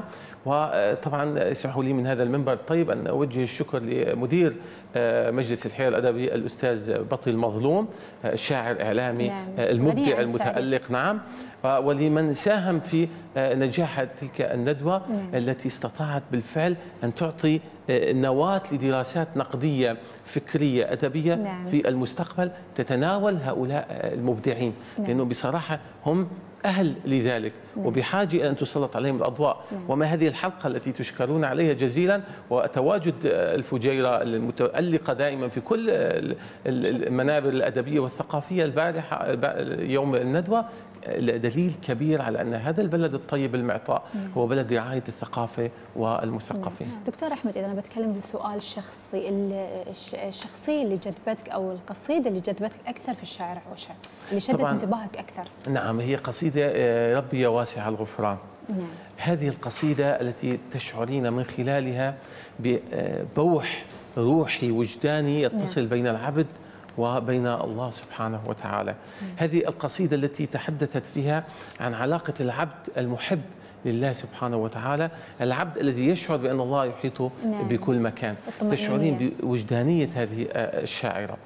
وطبعا اسمحوا لي من هذا المنبر الطيب أن أوجه الشكر لمدير مجلس الحيرة الأدبي الأستاذ بطي المظلوم، شاعر إعلامي نعم. المبدع المتألق نعم، ولمن ساهم في نجاح تلك الندوة نعم. التي استطاعت بالفعل أن تعطي نواة لدراسات نقدية فكرية أدبية نعم. في المستقبل تتناول هؤلاء المبدعين نعم. لأنه بصراحة هم أهل لذلك نعم. وبحاجة أن تسلط عليهم الأضواء نعم. وما هذه الحلقة التي تشكرون عليها جزيلا، وتواجد الفجيرة المتألقة دائما في كل المنابر الأدبية والثقافية البارحة يوم الندوة دليل كبير على أن هذا البلد الطيب المعطاء هو بلد رعاية الثقافة والمثقفين. دكتور أحمد، إذا أنا بتكلم بسؤال شخصي، الشخصية اللي جذبتك أو القصيدة اللي جذبتك أكثر في الشاعر عوشة اللي شدت انتباهك أكثر؟ نعم، هي قصيدة ربي يا واسع الغفران. نعم. هذه القصيدة التي تشعرين من خلالها ببوح روحي وجداني يتصل نعم. بين العبد وبين الله سبحانه وتعالى. مم. هذه القصيدة التي تحدثت فيها عن علاقة العبد المحب لله سبحانه وتعالى، العبد الذي يشعر بأن الله يحيطه نعم. بكل مكان. تشعرين بوجدانية هذه الشاعرة. نعم.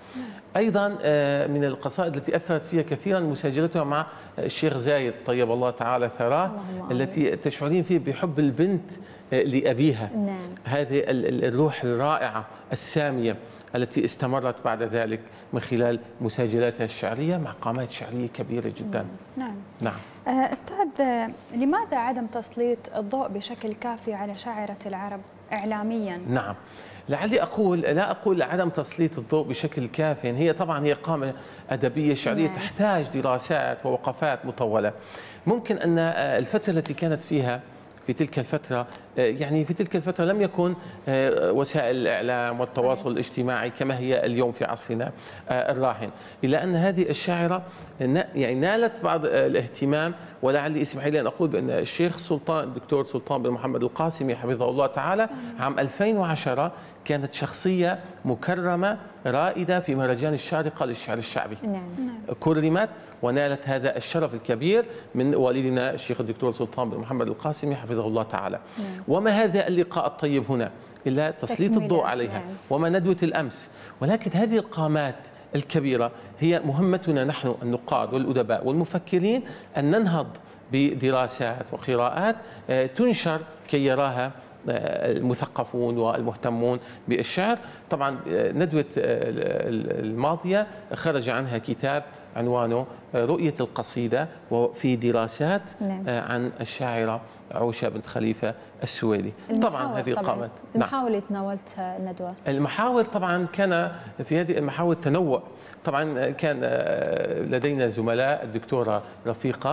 أيضا من القصائد التي أثرت فيها كثيرا مساجلتها مع الشيخ زايد طيب الله تعالى ثراه، التي تشعرين فيه بحب البنت لأبيها. نعم. هذه الروح الرائعة السامية التي استمرت بعد ذلك من خلال مساجلاتها الشعرية مع قامات شعرية كبيرة جدا. نعم. نعم. أستاذ، لماذا عدم تسليط الضوء بشكل كافي على شاعرة العرب إعلاميا؟ نعم. لعلي أقول لا أقول عدم تسليط الضوء بشكل كاف، هي طبعا هي قامة أدبية شعرية نعم. تحتاج دراسات ووقفات مطولة. ممكن أن الفترة التي كانت فيها في تلك الفترة، يعني في تلك الفترة لم يكن وسائل الإعلام والتواصل الاجتماعي كما هي اليوم في عصرنا الراهن، إلا أن هذه الشاعرة يعني نالت بعض الاهتمام. ولعلي اسمح لي أن أقول بأن الشيخ سلطان الدكتور سلطان بن محمد القاسمي حفظه الله تعالى عام ألفين وعشرة كانت شخصية مكرمة رائدة في مهرجان الشارقة للشعر الشعبي. نعم. كرمت ونالت هذا الشرف الكبير من والدنا الشيخ الدكتور سلطان بن محمد القاسمي حفظه الله تعالى. نعم. وما هذا اللقاء الطيب هنا إلا تسليط الضوء عليها. نعم. وما ندوة الأمس. ولكن هذه القامات الكبيرة هي مهمتنا نحن النقاد والأدباء والمفكرين أن ننهض بدراسات وقراءات تنشر كي يراها المثقفون والمهتمون بالشعر. طبعا ندوة الماضية خرج عنها كتاب عنوانه رؤية القصيدة وفي دراسات نعم. عن الشاعرة عوشة بنت خليفة السويدي. طبعا هذه القامات المحاور اللي تناولت الندوة، المحاور طبعا كان في هذه المحاور تنوع. طبعا كان لدينا زملاء، الدكتورة رفيقة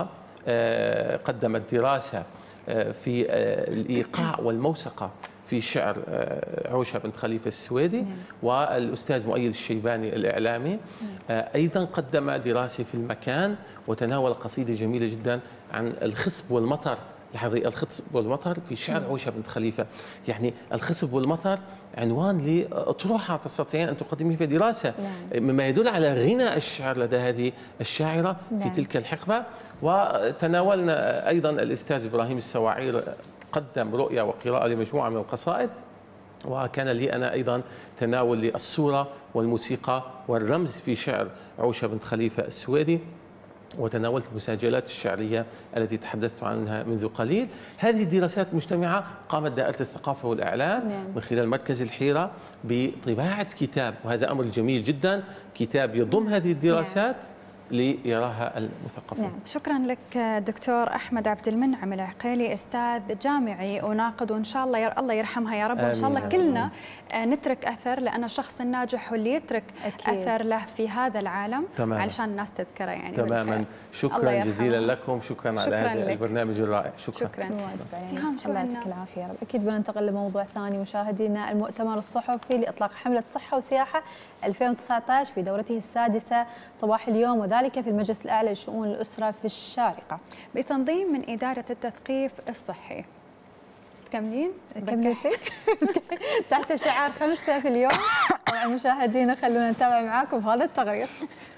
قدمت دراسة في الإيقاع والموسقة في شعر عوشة بنت خليفة السويدي. نعم. والأستاذ مؤيد الشيباني الإعلامي. نعم. أيضا قدم دراسة في المكان وتناول قصيدة جميلة جدا عن الخصب والمطر. لاحظي الخصب والمطر في شعر عوشة بنت خليفة، يعني الخصب والمطر عنوان لأطروحة تستطيعين أن تقدمي فيها دراسة. نعم. مما يدل على غنى الشعر لدى هذه الشاعرة. نعم. في تلك الحقبة. وتناولنا أيضا الأستاذ إبراهيم السواعير قدم رؤية وقراءة لمجموعة من القصائد. وكان لي أنا أيضا تناول للصورة والموسيقى والرمز في شعر عوشة بنت خليفة السويدي. وتناولت المساجلات الشعرية التي تحدثت عنها منذ قليل. هذه الدراسات مجتمعة قامت دائرة الثقافة والإعلام نعم. من خلال مركز الحيرة بطباعة كتاب، وهذا أمر جميل جدا، كتاب يضم هذه الدراسات نعم. ليراها المثقفون. نعم. شكرا لك دكتور أحمد عبد المنعم العقيلي، أستاذ جامعي وناقد، وإن شاء الله ير... الله يرحمها يا رب. وإن شاء الله كلنا نترك أثر، لأن الشخص الناجح هو اللي يترك أكيد. أثر له في هذا العالم. تماما. علشان الناس تذكره يعني. تماما. شكرا جزيلا لكم، شكرا, شكرا على هذا لك. البرنامج الرائع. شكرا. شكرا. سهام، الله يعطيك العافية يا رب. أكيد بننتقل لموضوع ثاني مشاهدينا. المؤتمر الصحفي لإطلاق حملة صحة وسياحة ألفين وتسعة عشر في دورته السادسة صباح اليوم، وذلك في المجلس الأعلى لشؤون الأسرة في الشارقة بتنظيم من إدارة التثقيف الصحي. تكملين؟ كملتي؟ تحت شعار خمسة في اليوم. طبعا مشاهدينا خلونا نتابع معاكم هذا التقرير.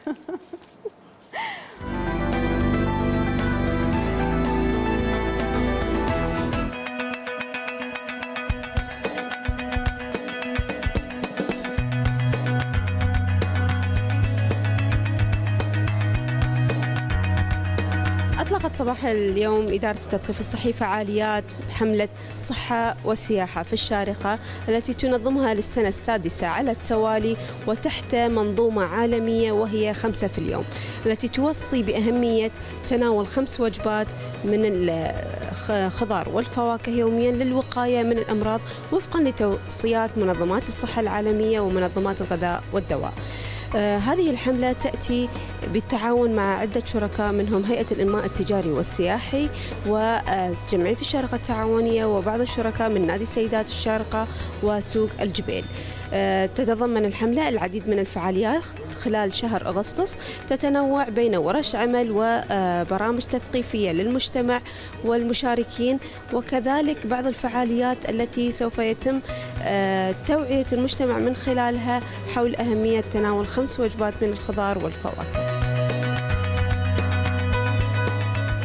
أطلقت صباح اليوم إدارة التثقيف الصحي فعاليات حملة صحة والسياحة في الشارقة التي تنظمها للسنة السادسة على التوالي وتحت منظومة عالمية وهي خمسة في اليوم، التي توصي بأهمية تناول خمس وجبات من الخضار والفواكه يوميا للوقاية من الأمراض وفقا لتوصيات منظمات الصحة العالمية ومنظمات الغذاء والدواء. آه هذه الحملة تأتي بالتعاون مع عدة شركاء، منهم هيئة الإنماء التجاري والسياحي وجمعية الشارقة التعاونية وبعض الشركاء من نادي سيدات الشارقة وسوق الجبيل. آه تتضمن الحملة العديد من الفعاليات خلال شهر أغسطس، تتنوع بين ورش عمل وبرامج تثقيفية للمجتمع والمشاركين، وكذلك بعض الفعاليات التي سوف يتم آه توعية المجتمع من خلالها حول أهمية تناول خمس وجبات من الخضار والفواكه.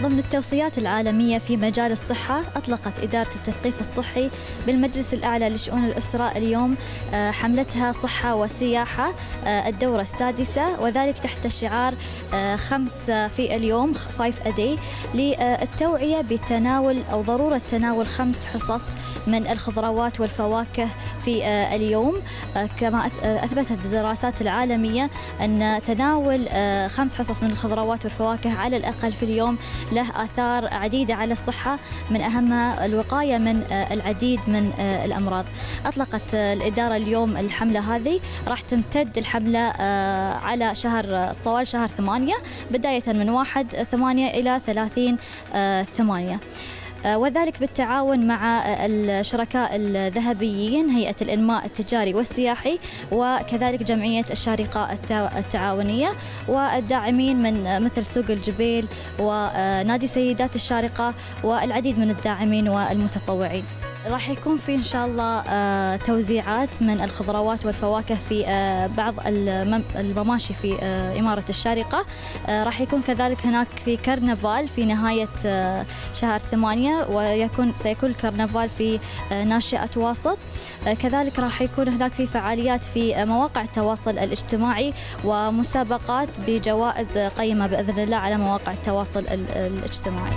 ضمن التوصيات العالمية في مجال الصحة، أطلقت إدارة التثقيف الصحي بالمجلس الأعلى لشؤون الأسرة اليوم حملتها صحة وسياحة الدورة السادسة، وذلك تحت شعار خمس في اليوم فايف أدي للتوعية بتناول أو ضرورة تناول خمس حصص من الخضروات والفواكه في اليوم. كما أثبتت الدراسات العالمية أن تناول خمس حصص من الخضروات والفواكه على الأقل في اليوم له آثار عديدة على الصحة، من أهمها الوقاية من العديد من الأمراض. أطلقت الإدارة اليوم الحملة هذه، راح تمتد الحملة على شهر طوال شهر ثمانية، بداية من واحد ثمانية إلى ثلاثين ثمانية، وذلك بالتعاون مع الشركاء الذهبيين، هيئة الإنماء التجاري والسياحي، وكذلك جمعية الشارقة التعاونية، والداعمين من مثل سوق الجبيل ونادي سيدات الشارقة والعديد من الداعمين والمتطوعين. راح يكون في إن شاء الله توزيعات من الخضروات والفواكه في بعض المماشي في إمارة الشارقة. راح يكون كذلك هناك في كرنفال في نهاية شهر ثمانية، ويكون سيكون الكرنفال في ناشئة واسط. كذلك راح يكون هناك في فعاليات في مواقع التواصل الاجتماعي ومسابقات بجوائز قيمة بإذن الله على مواقع التواصل الاجتماعي.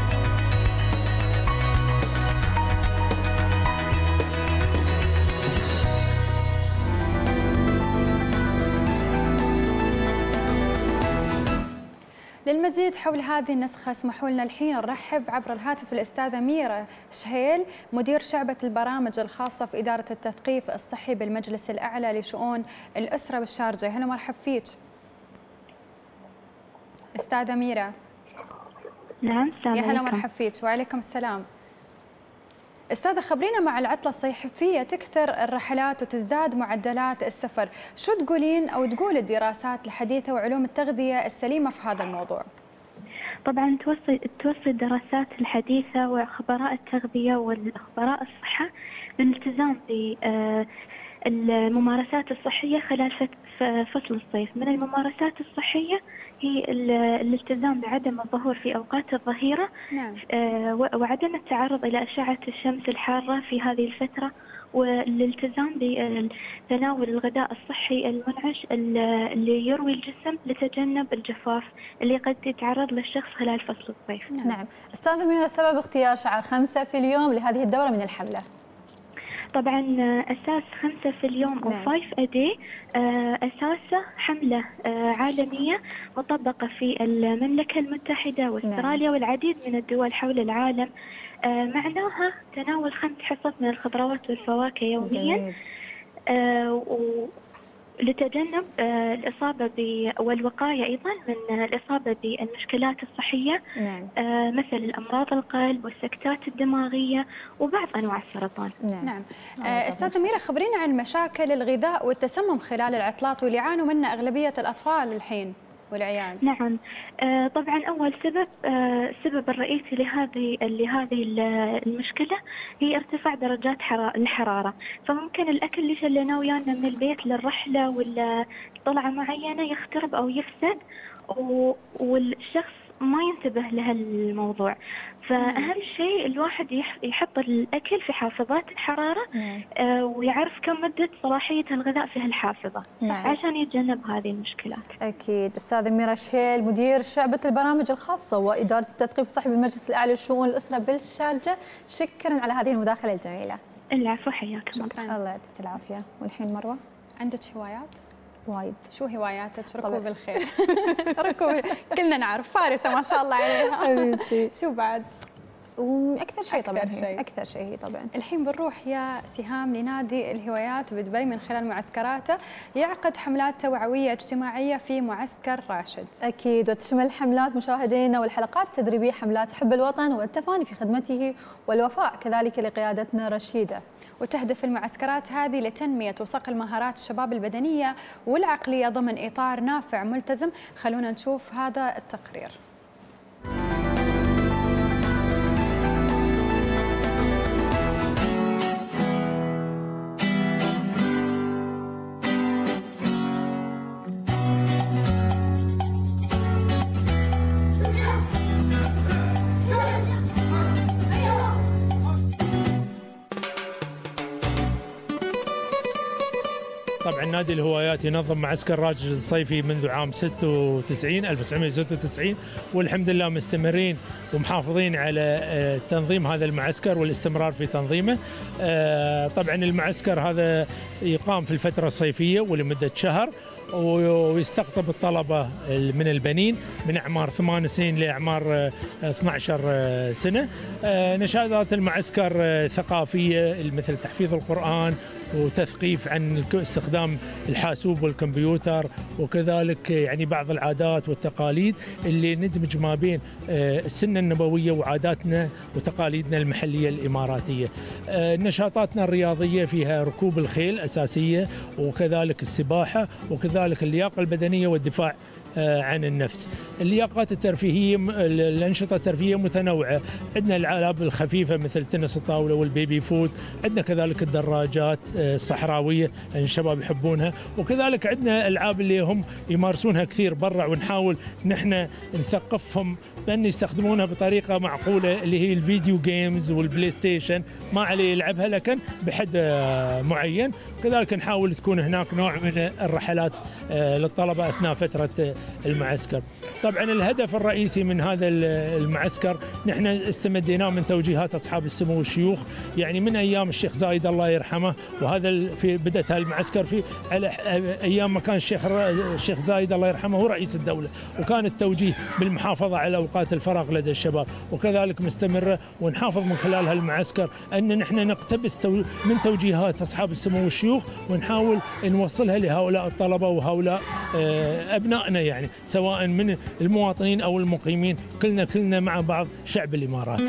للمزيد حول هذه النسخة اسمحوا لنا الحين نرحب عبر الهاتف الأستاذة ميرا شهيل، مدير شعبة البرامج الخاصة في إدارة التثقيف الصحي بالمجلس الأعلى لشؤون الأسرة بالشارجة. هلا مرحب فيك أستاذة ميرا. نعم السلام عليكم. يا هلا مرحب فيك. وعليكم السلام. أستاذة خبرينا، مع العطلة الصيفية تكثر الرحلات وتزداد معدلات السفر، شو تقولين أو تقول الدراسات الحديثة وعلوم التغذية السليمة في هذا الموضوع؟ طبعا توصي توصي الدراسات الحديثة وخبراء التغذية والخبراء الصحة بالالتزام بالممارسات الصحية خلال فصل الصيف. من الممارسات الصحية هي الالتزام بعدم الظهور في أوقات الظهيرة، نعم. وعدم التعرض إلى أشعة الشمس الحارة في هذه الفترة، والالتزام بتناول الغذاء الصحي المنعش اللي يروي الجسم لتجنب الجفاف اللي قد يتعرض للشخص خلال فصل الصيف. نعم, نعم. أستاذة ميرا، سبب اختيار شعار خمسة في اليوم لهذه الدورة من الحملة؟ طبعا أساس خمسة في اليوم أو فايف أدي أساسه حملة عالمية مطبقة في المملكة المتحدة واستراليا والعديد من الدول حول العالم. معناها تناول خمس حصص من الخضروات والفواكه يوميا لتجنب الإصابة والوقاية أيضا من الإصابة بالمشكلات الصحية، نعم. مثل الأمراض القلب والسكتات الدماغية وبعض أنواع السرطان. نعم, نعم. أستاذة ميرا، خبرينا عن مشاكل الغذاء والتسمم خلال العطلات واللي يعانوا منها أغلبية الأطفال الحين والعيال. نعم، آه طبعا أول سبب آه السبب الرئيسي لهذه لهذه المشكلة هي ارتفاع درجات الحرارة، فممكن الأكل اللي شلناه ويانا من البيت للرحلة ولا طلعة معينة يخترب أو يفسد والشخص ما ينتبه لهالموضوع. فأهم شيء الواحد يحط الأكل في حافظات الحرارة آه ويعرف كم مدة صلاحية الغذاء في هالحافظة، صح. عشان يتجنب هذه المشكلات. أكيد. أستاذة ميرا شهيل، مدير شعبة البرامج الخاصة وإدارة التثقيف الصحي بالمجلس الأعلى لشؤون الأسرة بالشارجة، شكرا على هذه المداخلة الجميلة. العفو، حياكم. شكرا. الله يعطيك العافية. والحين مروة، عندك هوايات؟ وايد. شو هواياتك؟ ركوب الخيل. ركوب كلنا نعرف، فارسة ما شاء الله عليها. حبيبتي. شو بعد؟ وأكثر شيء طبعا أكثر شيء. أكثر شيء هي طبعا. الحين بنروح يا سهام لنادي الهوايات بدبي من خلال معسكراته، يعقد حملات توعوية اجتماعية في معسكر راشد. أكيد، وتشمل حملات مشاهدينا والحلقات التدريبية حملات حب الوطن والتفاني في خدمته والوفاء كذلك لقيادتنا رشيدة. وتهدف المعسكرات هذه لتنمية وصقل مهارات الشباب البدنية والعقلية ضمن إطار نافع ملتزم. خلونا نشوف هذا التقرير. طبعا نادي الهوايات ينظم معسكر راجل صيفي منذ عام ستة وتسعين ألف وتسعمئة وستة وتسعين، والحمد لله مستمرين ومحافظين على تنظيم هذا المعسكر والاستمرار في تنظيمه. طبعا المعسكر هذا يقام في الفترة الصيفية ولمدة شهر، ويستقطب الطلبة من البنين من أعمار ثمان سنين لأعمار اثني عشر سنة. نشاطات المعسكر ثقافية مثل تحفيظ القرآن وتثقيف عن استخدام الحاسوب والكمبيوتر، وكذلك يعني بعض العادات والتقاليد اللي ندمج ما بين السنة النبوية وعاداتنا وتقاليدنا المحلية الإماراتية. نشاطاتنا الرياضية فيها ركوب الخيل أساسية، وكذلك السباحة، وكذلك اللياقة البدنية والدفاع عن النفس. اللياقات الترفيهية، الأنشطة الترفيهية متنوعة، عندنا الألعاب الخفيفة مثل تنس الطاولة والبيبي فود، عندنا كذلك الدراجات الصحراوية الشباب يحبونها، وكذلك عندنا ألعاب اللي هم يمارسونها كثير برا، ونحاول نحن نثقفهم بأن يستخدمونها بطريقة معقولة اللي هي الفيديو جيمز والبلاي ستيشن، ما عليه يلعبها لكن بحد معين. كذلك نحاول تكون هناك نوع من الرحلات للطلبة أثناء فترة المعسكر. طبعا الهدف الرئيسي من هذا المعسكر نحن استمديناه من توجيهات أصحاب السمو والشيوخ، يعني من أيام الشيخ زايد الله يرحمه، وهذا في بدأت هالمعسكر في على أيام ما كان الشيخ الشيخ زايد الله يرحمه هو رئيس الدولة، وكان التوجيه بالمحافظة على أوقات الفراغ لدى الشباب، وكذلك مستمرة. ونحافظ من خلال هالمعسكر أن نحن نقتبس من توجيهات أصحاب السمو والشيوخ ونحاول نوصلها لهؤلاء الطلبة وهؤلاء أبنائنا، يعني سواء من المواطنين أو المقيمين، كلنا كلنا مع بعض شعب الإمارات.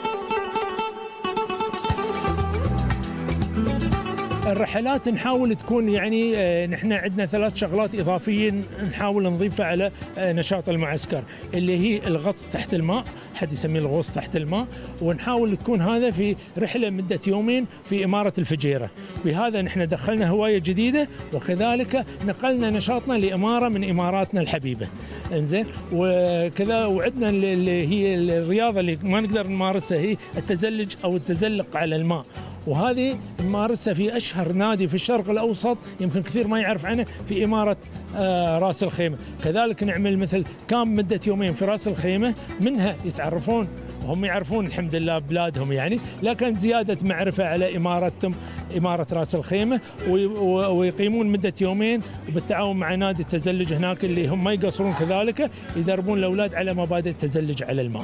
الرحلات نحاول تكون يعني نحن عندنا ثلاث شغلات إضافية نحاول نضيفها على نشاط المعسكر، اللي هي الغطس تحت الماء، حد يسميه الغوص تحت الماء، ونحاول تكون هذا في رحلة مدة يومين في إمارة الفجيرة. بهذا نحن دخلنا هواية جديدة، وكذلك نقلنا نشاطنا لإمارة من إماراتنا الحبيبة. انزين، وكذا وعندنا اللي هي الرياضة اللي ما نقدر نمارسها هي التزلج أو التزلق على الماء، وهذه نمارسها في أشهر نادي في الشرق الأوسط، يمكن كثير ما يعرف عنه، في إمارة راس الخيمة. كذلك نعمل مثل كام مدة يومين في راس الخيمة، منها يتعرفون وهم يعرفون الحمد لله بلادهم يعني، لكن زيادة معرفة على إمارتهم إمارة راس الخيمة، ويقيمون مدة يومين وبالتعاون مع نادي التزلج هناك اللي هم ما يقصرون، كذلك يدربون الأولاد على مبادئ التزلج على الماء.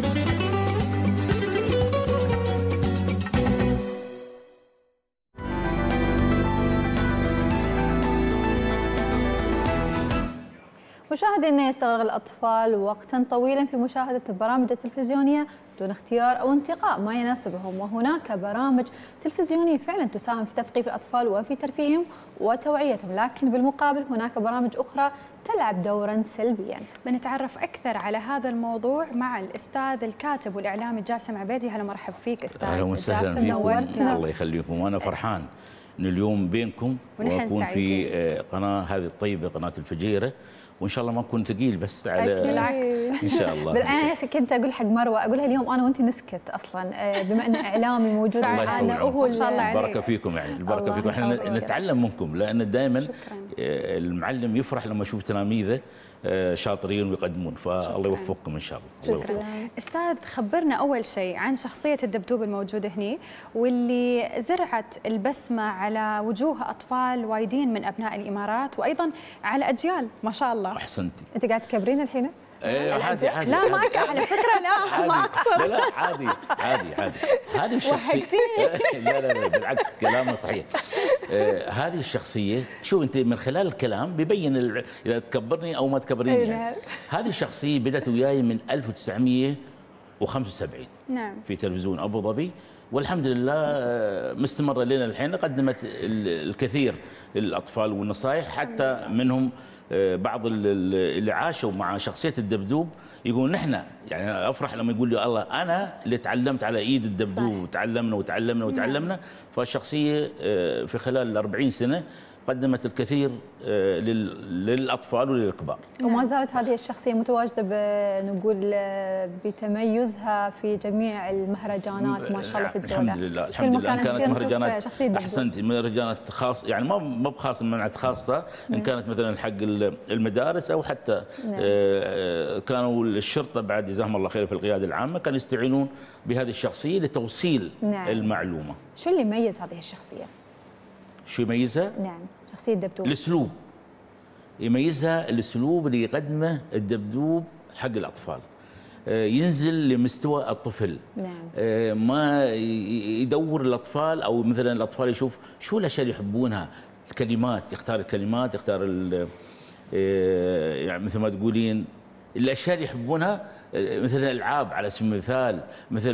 مشاهدينا، يستغرق الأطفال وقتا طويلا في مشاهدة البرامج التلفزيونية دون اختيار أو انتقاء ما يناسبهم، وهناك برامج تلفزيونية فعلا تساهم في تثقيف الأطفال وفي ترفيههم وتوعيتهم، لكن بالمقابل هناك برامج أخرى تلعب دورا سلبيا. بنتعرف أكثر على هذا الموضوع مع الأستاذ الكاتب والإعلامي جاسم عبيدي. هلا مرحب فيك أستاذ. أهلا وسهلا فيكم، نورتنا. الله يخليكم، وأنا فرحان أن اليوم بينكم وأكون في قناة هذه الطيبة، قناة الفجيرة، وان شاء الله ما اكون ثقيل بس على بالعكس ان شاء الله. بالعكس كنت اقول حق مروه، اقولها اليوم انا وانت نسكت اصلا بما ان اعلامي موجود معنا، وهو ما شاء الله عليك. البركه فيكم، يعني البركه فيكم، احنا نتعلم منكم، لان دائما المعلم يفرح لما يشوف تلاميذه شاطرين ويقدمون، فالله يوفقكم ان شاء الله. شكرا. استاذ، خبرنا اول شيء عن شخصيه الدبدوب الموجوده هنا، واللي زرعت البسمه على وجوه اطفال وايدين من ابناء الامارات، وايضا على اجيال ما شاء الله. احسنتي. انت قاعد تكبرين الحين؟ ايه عادي عادي. لا ما على فكره، لا ما اقصر. لا لا عادي عادي عادي. هذه الشخصيه لا لا لا بالعكس كلامه صحيح. آه هذه الشخصيه، شوف انت من خلال الكلام بيبين ال... اذا تكبرني او ما تكبريني يعني. هذه الشخصيه بدات وياي من ألف وتسعمئة وخمسة وسبعين. نعم. في تلفزيون ابو ظبي، والحمد لله مستمره لنا الحين، قدمت الكثير للاطفال والنصائح، حتى منهم بعض اللي عاشوا مع شخصيه الدبدوب يقول نحن يعني افرح لما يقول لي الله انا اللي تعلمت على ايد الدبدوب، وتعلمنا وتعلمنا وتعلمنا. فالشخصيه في خلال الأربعين سنه قدمت الكثير للاطفال وللكبار. وما زالت هذه الشخصيه متواجده نقول بتميزها في جميع المهرجانات ما شاء الله في الدوله. الحمد لله الحمد لله. ان كانت مهرجانات احسنتي مهرجانات خاص يعني ما ما بخاصه منعت خاصه، ان كانت مثلا حق المدارس او حتى نعم. كانوا الشرطه بعد جزاهم الله خير في القياده العامه كانوا يستعينون بهذه الشخصيه لتوصيل نعم. المعلومه. شو اللي يميز هذه الشخصيه؟ شو يميزها؟ نعم شخصية الدبدوب. الأسلوب يميزها، الأسلوب اللي يقدمه الدبدوب حق الأطفال. ينزل لمستوى الطفل. نعم. ما يدور الأطفال أو مثلا الأطفال يشوف شو الأشياء اللي يحبونها، الكلمات، يختار الكلمات، يختار يعني مثل ما تقولين الأشياء اللي يحبونها، مثل الألعاب على سبيل المثال، مثل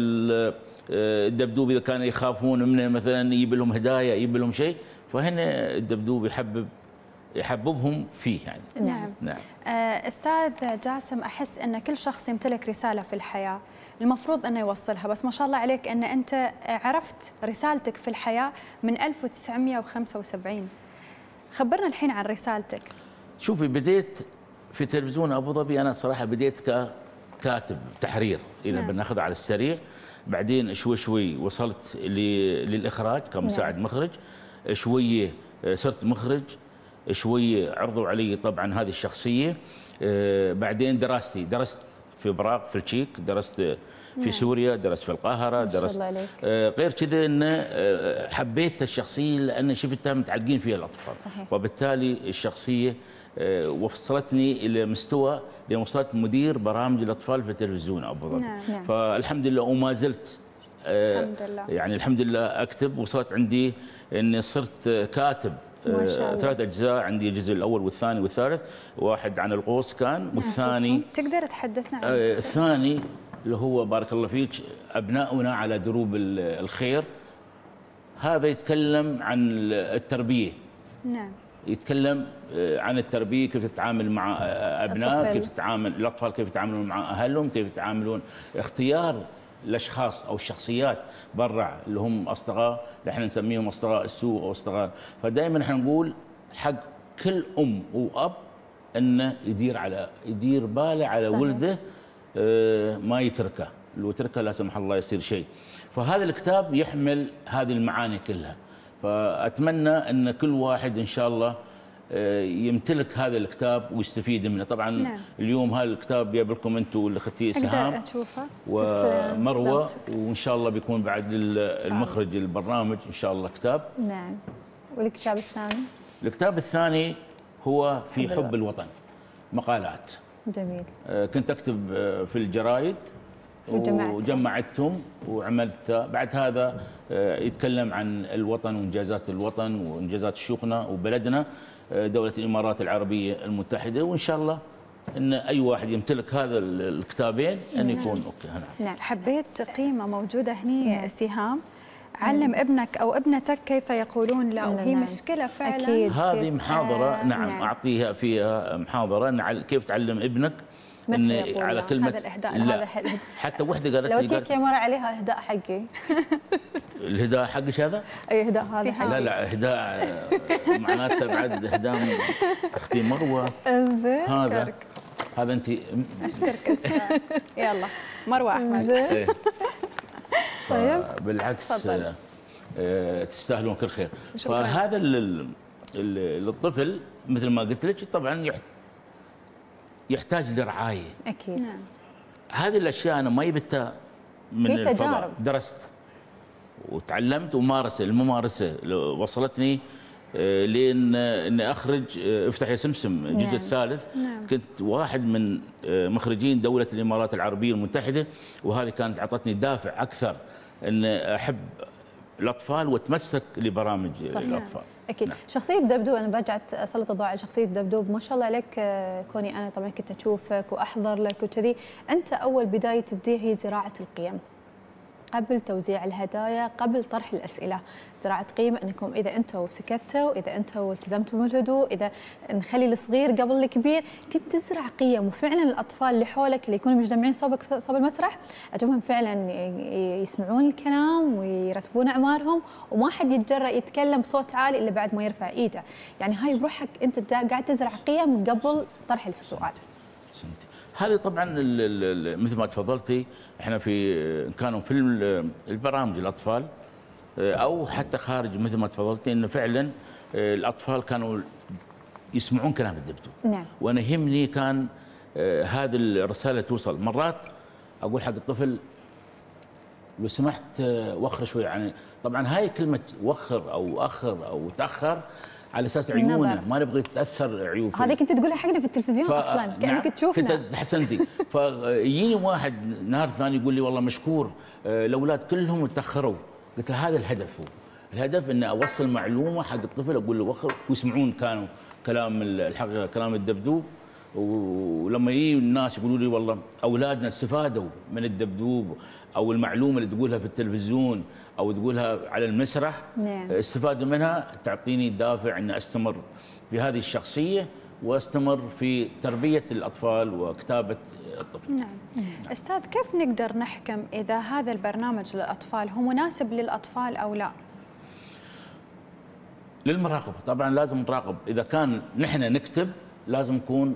الدبدوب إذا كانوا يخافون منه مثلا يجيب لهم هدايا، يجيب لهم شيء، فهنا الدبدوب يحبب يحببهم فيه يعني. نعم. نعم. أستاذ جاسم، أحس أن كل شخص يمتلك رسالة في الحياة المفروض أنه يوصلها، بس ما شاء الله عليك أن أنت عرفت رسالتك في الحياة من ألف وتسعمئة وخمسة وسبعين. خبرنا الحين عن رسالتك. شوفي بديت في تلفزيون أبو ظبي، أنا صراحة بديت ككاتب تحرير إذا نعم. بناخذ على السريع، بعدين شوي شوي وصلت للإخراج كمساعد نعم. مخرج، شوية صرت مخرج، شوية عرضوا علي طبعا هذه الشخصية. بعدين دراستي درست في براق في التشيك، درست في نعم. سوريا، درست في القاهرة، درست غير كذا أن حبيت الشخصية لأن شفتها متعلقين فيها الأطفال. صحيح. وبالتالي الشخصية وصلتني إلى مستوى لأن وصلت مدير برامج الأطفال في التلفزيون أبو ظبي. نعم. فالحمد لله وما زلت الحمد لله. يعني الحمد لله أكتب، وصلت عندي أني صرت كاتب ثلاث أجزاء، عندي الجزء الأول والثاني والثالث، واحد عن القوس كان، والثاني تقدر تحدثنا عنه؟ الثاني اللي هو بارك الله فيك أبناؤنا على دروب الخير، هذا يتكلم عن التربية. نعم. يتكلم عن التربية، كيف تتعامل مع أبناء، كيف تتعامل الأطفال، كيف يتعاملون مع أهلهم، كيف يتعاملون، اختيار الاشخاص او الشخصيات برا اللي هم اصدقاء اللي احنا نسميهم اصدقاء السوء او اصدقاء. فدائما احنا نقول حق كل ام واب انه يدير على يدير باله على صحيح. ولده، اه ما يتركه، لو تركه لا سمح الله يصير شيء. فهذا الكتاب يحمل هذه المعاني كلها، فاتمنى ان كل واحد ان شاء الله يمتلك هذا الكتاب ويستفيد منه. طبعا نعم. اليوم هذا الكتاب جايب لكم انتم اللي اختي سهام ومروه، وان شاء الله بيكون بعد المخرج البرنامج ان شااء الله كتاب. نعم. والكتاب الثاني؟ الكتاب الثاني هو في حب, حب الوطن، مقالات. جميل. كنت اكتب في الجرايد وجمعتهم وعملت بعد هذا يتكلم عن الوطن وانجازات الوطن وانجازات شيوخنا وبلدنا دولة الإمارات العربية المتحدة، وإن شاء الله أن أي واحد يمتلك هذا الكتابين أن يكون أوكي. نعم. نعم. حبيت قيمة موجودة هنا سهام، علم ابنك أو ابنتك كيف يقولون لا، وهي نعم. مشكلة فعلا. أكيد. هذه محاضرة آه نعم, نعم أعطيها فيها محاضرة كيف تعلم ابنك إن على كلمة هذا الإهداء. هذا حتى وحدة قالت لي لو تجيك يا مرة عليها إهداء حقي. الهداء حقش هذا؟ أي إهداء هذا حقي. لا لا إهداء معناته بعد إهداء أختي مروة. انزين. هذا هذا أنت. أشكرك أستاذ. يلا مروة أحمد. طيب. بالعكس تستاهلون كل خير. فهذا الطفل مثل ما قلت لك طبعا يحتاج لرعاية. أكيد. نعم. هذه الأشياء أنا ما جبتها من الفضاء، درست وتعلمت ومارسة. الممارسة وصلتني لين اني اخرج افتح يا سمسم الجزء نعم. الثالث. نعم. كنت واحد من مخرجين دولة الإمارات العربية المتحدة، وهذه كانت اعطتني دافع أكثر ان احب الأطفال واتمسك لبرامج صحيح. الأطفال. أكيد. نعم. شخصية دبدوب، أنا برجع أسلط الضوء على شخصية دبدوب، ما شاء الله عليك. كوني أنا طبعا كنت أشوفك وأحضر لك وكذي، أنت أول بداية تبديه هي زراعة القيم. قبل توزيع الهدايا، قبل طرح الاسئله، زراعه قيمه انكم اذا انتم سكتوا، اذا انتم التزمتوا بالهدوء، اذا نخلي الصغير قبل الكبير، كنت تزرع قيم. وفعلا الاطفال اللي حولك اللي يكونوا مجتمعين صوبك صوب المسرح اجمهم فعلا يسمعون الكلام ويرتبون اعمارهم، وما حد يتجرأ يتكلم بصوت عالي الا بعد ما يرفع ايده. يعني هاي بروحك انت قاعد تزرع قيم قبل طرح السؤال. هذه طبعا مثل ما تفضلتي، احنا في كانوا في البرامج الاطفال او حتى خارج مثل ما تفضلتي، انه فعلا الاطفال كانوا يسمعون كلام الدبدوب. نعم. وانا يهمني كان هذه الرساله توصل. مرات اقول حق الطفل لو سمحت وخر شوي، يعني طبعا هاي كلمه وخر او اخر او تاخر على اساس عيونه، ما نبغى تاثر عيوب. هذه كنت تقولها حقنا في التلفزيون ف... اصلا كانك نعم. تشوفنا. كنت حسنتي. فيجيني واحد نهار ثاني يقول لي والله مشكور الاولاد كلهم تاخروا. قلت له هذا الهدف، هو الهدف اني اوصل معلومه حق الطفل، اقول له وخر ويسمعون كانوا كلام الحقيقه كلام الدبدوب. ولما يجي الناس يقولوا لي والله اولادنا استفادوا من الدبدوب او المعلومه اللي تقولها في التلفزيون او تقولها على المسرح، نعم. استفادوا منها، تعطيني دافع ان استمر في هذه الشخصيه واستمر في تربيه الاطفال وكتابه الطفل. نعم. نعم. استاذ، كيف نقدر نحكم اذا هذا البرنامج للاطفال هو مناسب للاطفال او لا؟ للمراقبه طبعا لازم نراقب. اذا كان نحن نكتب لازم نكون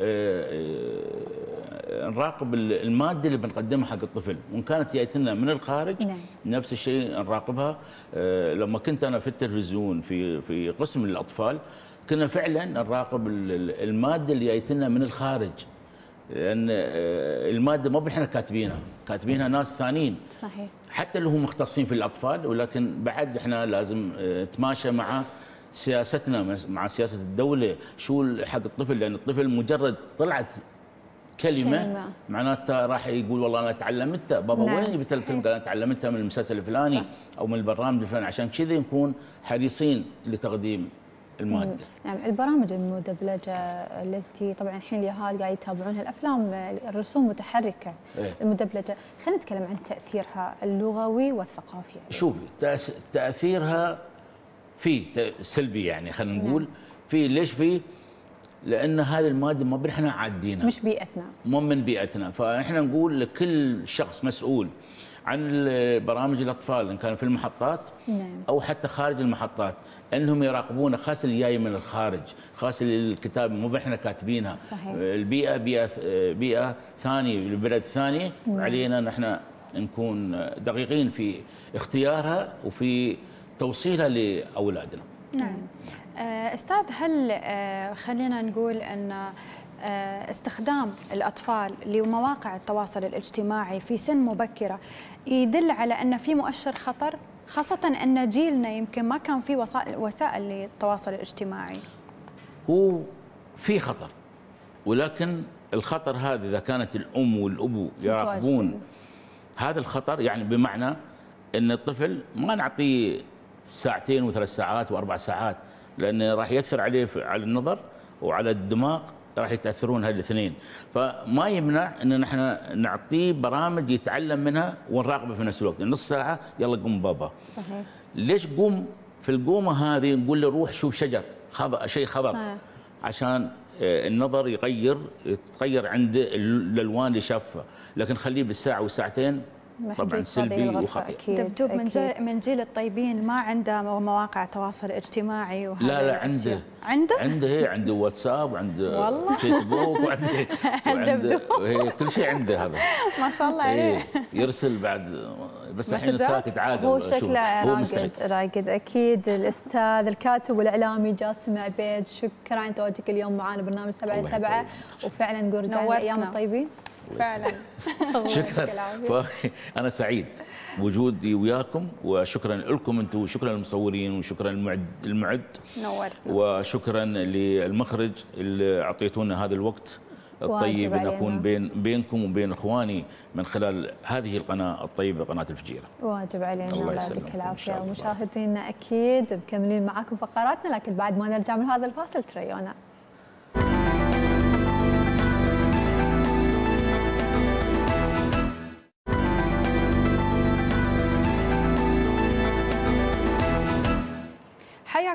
نراقب الماده اللي بنقدمها حق الطفل، وان كانت جايتنا من الخارج نعم. نفس الشيء نراقبها. لما كنت انا في التلفزيون في في قسم الاطفال كنا فعلا نراقب الماده اللي جايتنا من الخارج، لان الماده ما احنا كاتبينها، كاتبينها ناس ثانيين صحيح، حتى اللي هم مختصين في الاطفال، ولكن بعد احنا لازم نتماشى مع سياستنا مع سياسه الدوله شو حق الطفل، لان الطفل مجرد طلعت كلمه, كلمة. معناتها راح يقول والله انا تعلمتها بابا. نعم. وين جبت الكلمه؟ قال انا تعلمتها من المسلسل الفلاني. صح. او من البرنامج الفلاني. عشان كذا نكون حريصين لتقديم الماده. نعم. البرامج المدبلجه التي طبعا الحين اليهال قاعد يتابعونها، الافلام الرسوم متحركه. إيه؟ المدبلجه، خلينا نتكلم عن تاثيرها اللغوي والثقافي. شوفي تاثيرها في سلبي، يعني خلينا نقول. نعم. في ليش في؟ لان هذه الماده ما احنا عادينها، مش بيئتنا، مو من بيئتنا. فاحنا نقول لكل شخص مسؤول عن برامج الاطفال ان كان في المحطات. نعم. او حتى خارج المحطات، انهم يراقبون، خاصه اللي جاي من الخارج، خاصه الكتاب مو احنا كاتبينها. صحيح. البيئه بيئه بيئه ثانيه، البلد ثانيه. نعم. علينا نحن نكون دقيقين في اختيارها وفي توصيلها لاولادنا. نعم. استاذ، هل خلينا نقول ان استخدام الاطفال لمواقع التواصل الاجتماعي في سن مبكره يدل على ان في مؤشر خطر، خاصه ان جيلنا يمكن ما كان في وسائل وسائل للتواصل الاجتماعي؟ هو في خطر، ولكن الخطر هذا اذا كانت الام والابو يراقبون هذا الخطر، يعني بمعنى ان الطفل ما نعطيه ساعتين وثلاث ساعات واربع ساعات، لانه راح ياثر عليه على النظر وعلى الدماغ، راح يتاثرون هالاثنين. فما يمنع ان نحن نعطيه برامج يتعلم منها ونراقبه في نفس الوقت. نص ساعه يلا قوم بابا. صحيح. ليش قوم في القومه هذه نقول له روح شوف شجر خضر، شيء خضر. صحيح. عشان النظر يغير يتغير عنده الالوان اللي شافها، لكن خليه بالساعه وساعتين طبعا سلبي وخطير. دبدوب من جيل من جيل الطيبين ما عنده مواقع تواصل اجتماعي وهذا. لا لا عنده عنده عنده هي عنده واتساب وعنده فيسبوك وعنده وعنده كل شيء عنده هذا. ما شاء الله عليه. يرسل بعد بس الحين ساكت عادي. هو شكله راقد راقد اكيد. الاستاذ الكاتب والاعلامي جاسم عبيد، شكرا على تواجدك اليوم معنا برنامج سبعة على سبعة، وفعلا نقول رجعنا الايام الطيبين. فعلا. شكرا. فانا سعيد بوجودي وياكم، وشكرا لكم انتم، وشكرا للمصورين، وشكرا للمعد المعد نورتنا، وشكرا للمخرج اللي اعطيتونا هذا الوقت الطيب ان اكون بين بينكم وبين اخواني من خلال هذه القناه الطيبه، قناه الفجيره. واجب علينا. الله يعطيك العافيه. ومشاهدينا اكيد مكملين معاكم فقراتنا، لكن بعد ما نرجع من هذا الفاصل تريونا.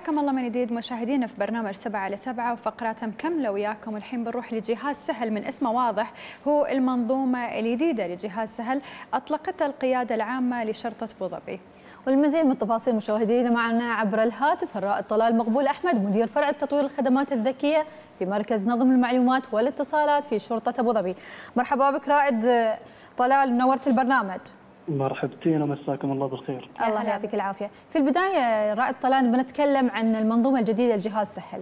حياكم الله من جديد مشاهدينا في برنامج سبعة على سبعة وفقرات مكملة وياكم. والحين بنروح لجهاز سهل، من اسمه واضح هو المنظومة الجديدة لجهاز سهل أطلقتها القيادة العامة لشرطة أبوظبي. والمزيد من التفاصيل مشاهدينا معنا عبر الهاتف الرائد طلال مقبول أحمد، مدير فرع تطوير الخدمات الذكية في مركز نظم المعلومات والاتصالات في شرطة أبوظبي. مرحبا بك رائد طلال، منورت البرنامج. مرحبتين ومساكم الله بالخير. الله يعطيك العافية. في البداية رائد طلال بنتكلم عن المنظومة الجديدة لجهاز سهل.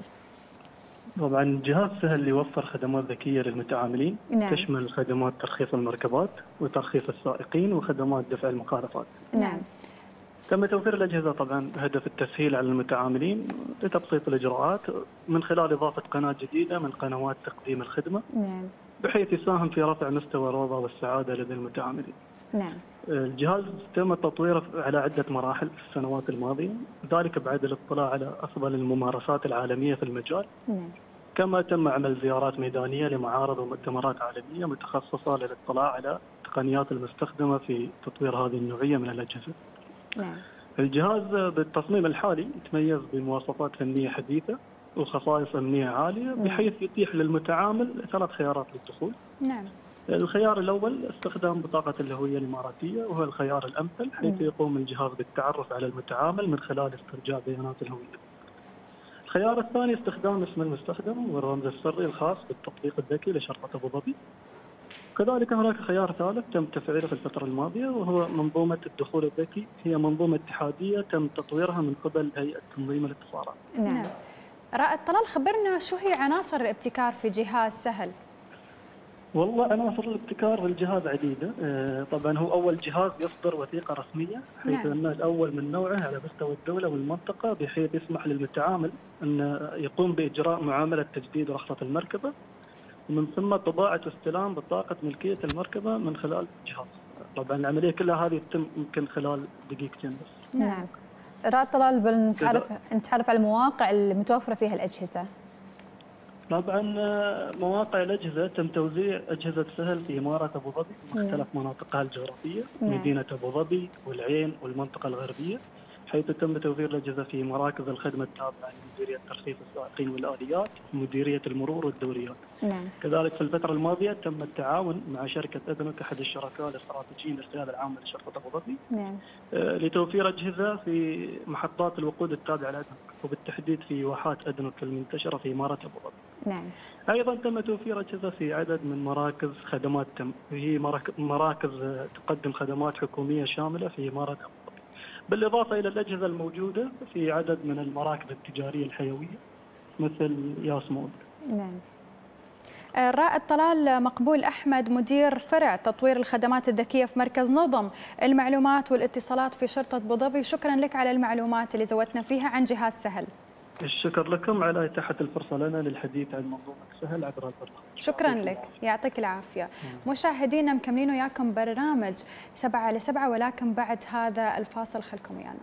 طبعا جهاز سهل يوفر خدمات ذكية للمتعاملين. نعم. تشمل خدمات ترخيص المركبات وترخيص السائقين وخدمات دفع المخالفات. نعم. تم توفير الأجهزة طبعا بهدف التسهيل على المتعاملين لتبسيط الإجراءات من خلال إضافة قناة جديدة من قنوات تقديم الخدمة. نعم. بحيث يساهم في رفع مستوى الرضا والسعادة لدى المتعاملين. نعم. الجهاز تم تطويره على عدة مراحل في السنوات الماضية، ذلك بعد الاطلاع على أفضل الممارسات العالمية في المجال. نعم. كما تم عمل زيارات ميدانية لمعارض ومؤتمرات عالمية متخصصة للاطلاع على التقنيات المستخدمة في تطوير هذه النوعية من الأجهزة. نعم. الجهاز بالتصميم الحالي يتميز بمواصفات فنية حديثة وخصائص أمنية عالية، بحيث يتيح للمتعامل ثلاث خيارات للدخول. نعم. الخيار الأول استخدام بطاقة الهوية الإماراتية، وهو الخيار الأمثل، حيث يقوم الجهاز بالتعرف على المتعامل من خلال استرجاع بيانات الهوية. الخيار الثاني استخدام اسم المستخدم والرمز السري الخاص بالتطبيق الذكي لشرطة أبوظبي. كذلك هناك خيار ثالث تم تفعيله في الفترة الماضية، وهو منظومة الدخول الذكي. هي منظومة اتحادية تم تطويرها من قبل هيئة تنظيم الاتصالات. نعم. رائد طلال، خبرنا شو هي عناصر الابتكار في جهاز سهل؟ والله عناصر الابتكار في الجهاز عديدة. طبعا هو أول جهاز يصدر وثيقة رسمية، حيث نعم. أنه الأول من نوعه على مستوى الدولة والمنطقة، بحيث يسمح للمتعامل أن يقوم بإجراء معاملة تجديد رخصة المركبة، ومن ثم طباعة واستلام بطاقة ملكية المركبة من خلال الجهاز. طبعا العملية كلها هذه تتم يمكن خلال دقيقتين بس. نعم. رائد طلال، بنتعرف نتعرف على المواقع المتوفرة فيها الأجهزة. طبعا مواقع الأجهزة تم توزيع أجهزة سهل في إمارة أبوظبي مختلف مناطقها الجغرافية. نعم. مدينة أبوظبي والعين والمنطقة الغربية، حيث تم توفير الأجهزة في مراكز الخدمة التابعة لمديرية ترخيص السائقين والآليات ومديرية المرور والدوريات. نعم. كذلك في الفترة الماضية تم التعاون مع شركة أدنوك أحد الشركاء الاستراتيجيين للقيادة العامة لشرطة أبوظبي. نعم. لتوفير أجهزة في محطات الوقود التابعة لأدنوك، وبالتحديد في واحات أدنوك المنتشرة في إمارة أبوظبي. نعم. أيضا تم توفير أجهزة في عدد من مراكز خدمات تم وهي مراكز تقدم خدمات حكومية شاملة في إمارة أبوظبي، بالإضافة إلى الأجهزة الموجودة في عدد من المراكز التجارية الحيوية مثل ياسمود. نعم. الرائد طلال مقبول أحمد، مدير فرع تطوير الخدمات الذكية في مركز نظم المعلومات والاتصالات في شرطة أبوظبي، شكرا لك على المعلومات اللي زودتنا فيها عن جهاز سهل. الشكر لكم على إتاحة الفرصة لنا للحديث عن منظومة سهل عبر البرنامج. شكرا لك، يعطيك العافية. مم. مشاهدينا مكملين وياكم برنامج سبعة على سبعة، ولكن بعد هذا الفاصل خلكم ويانا.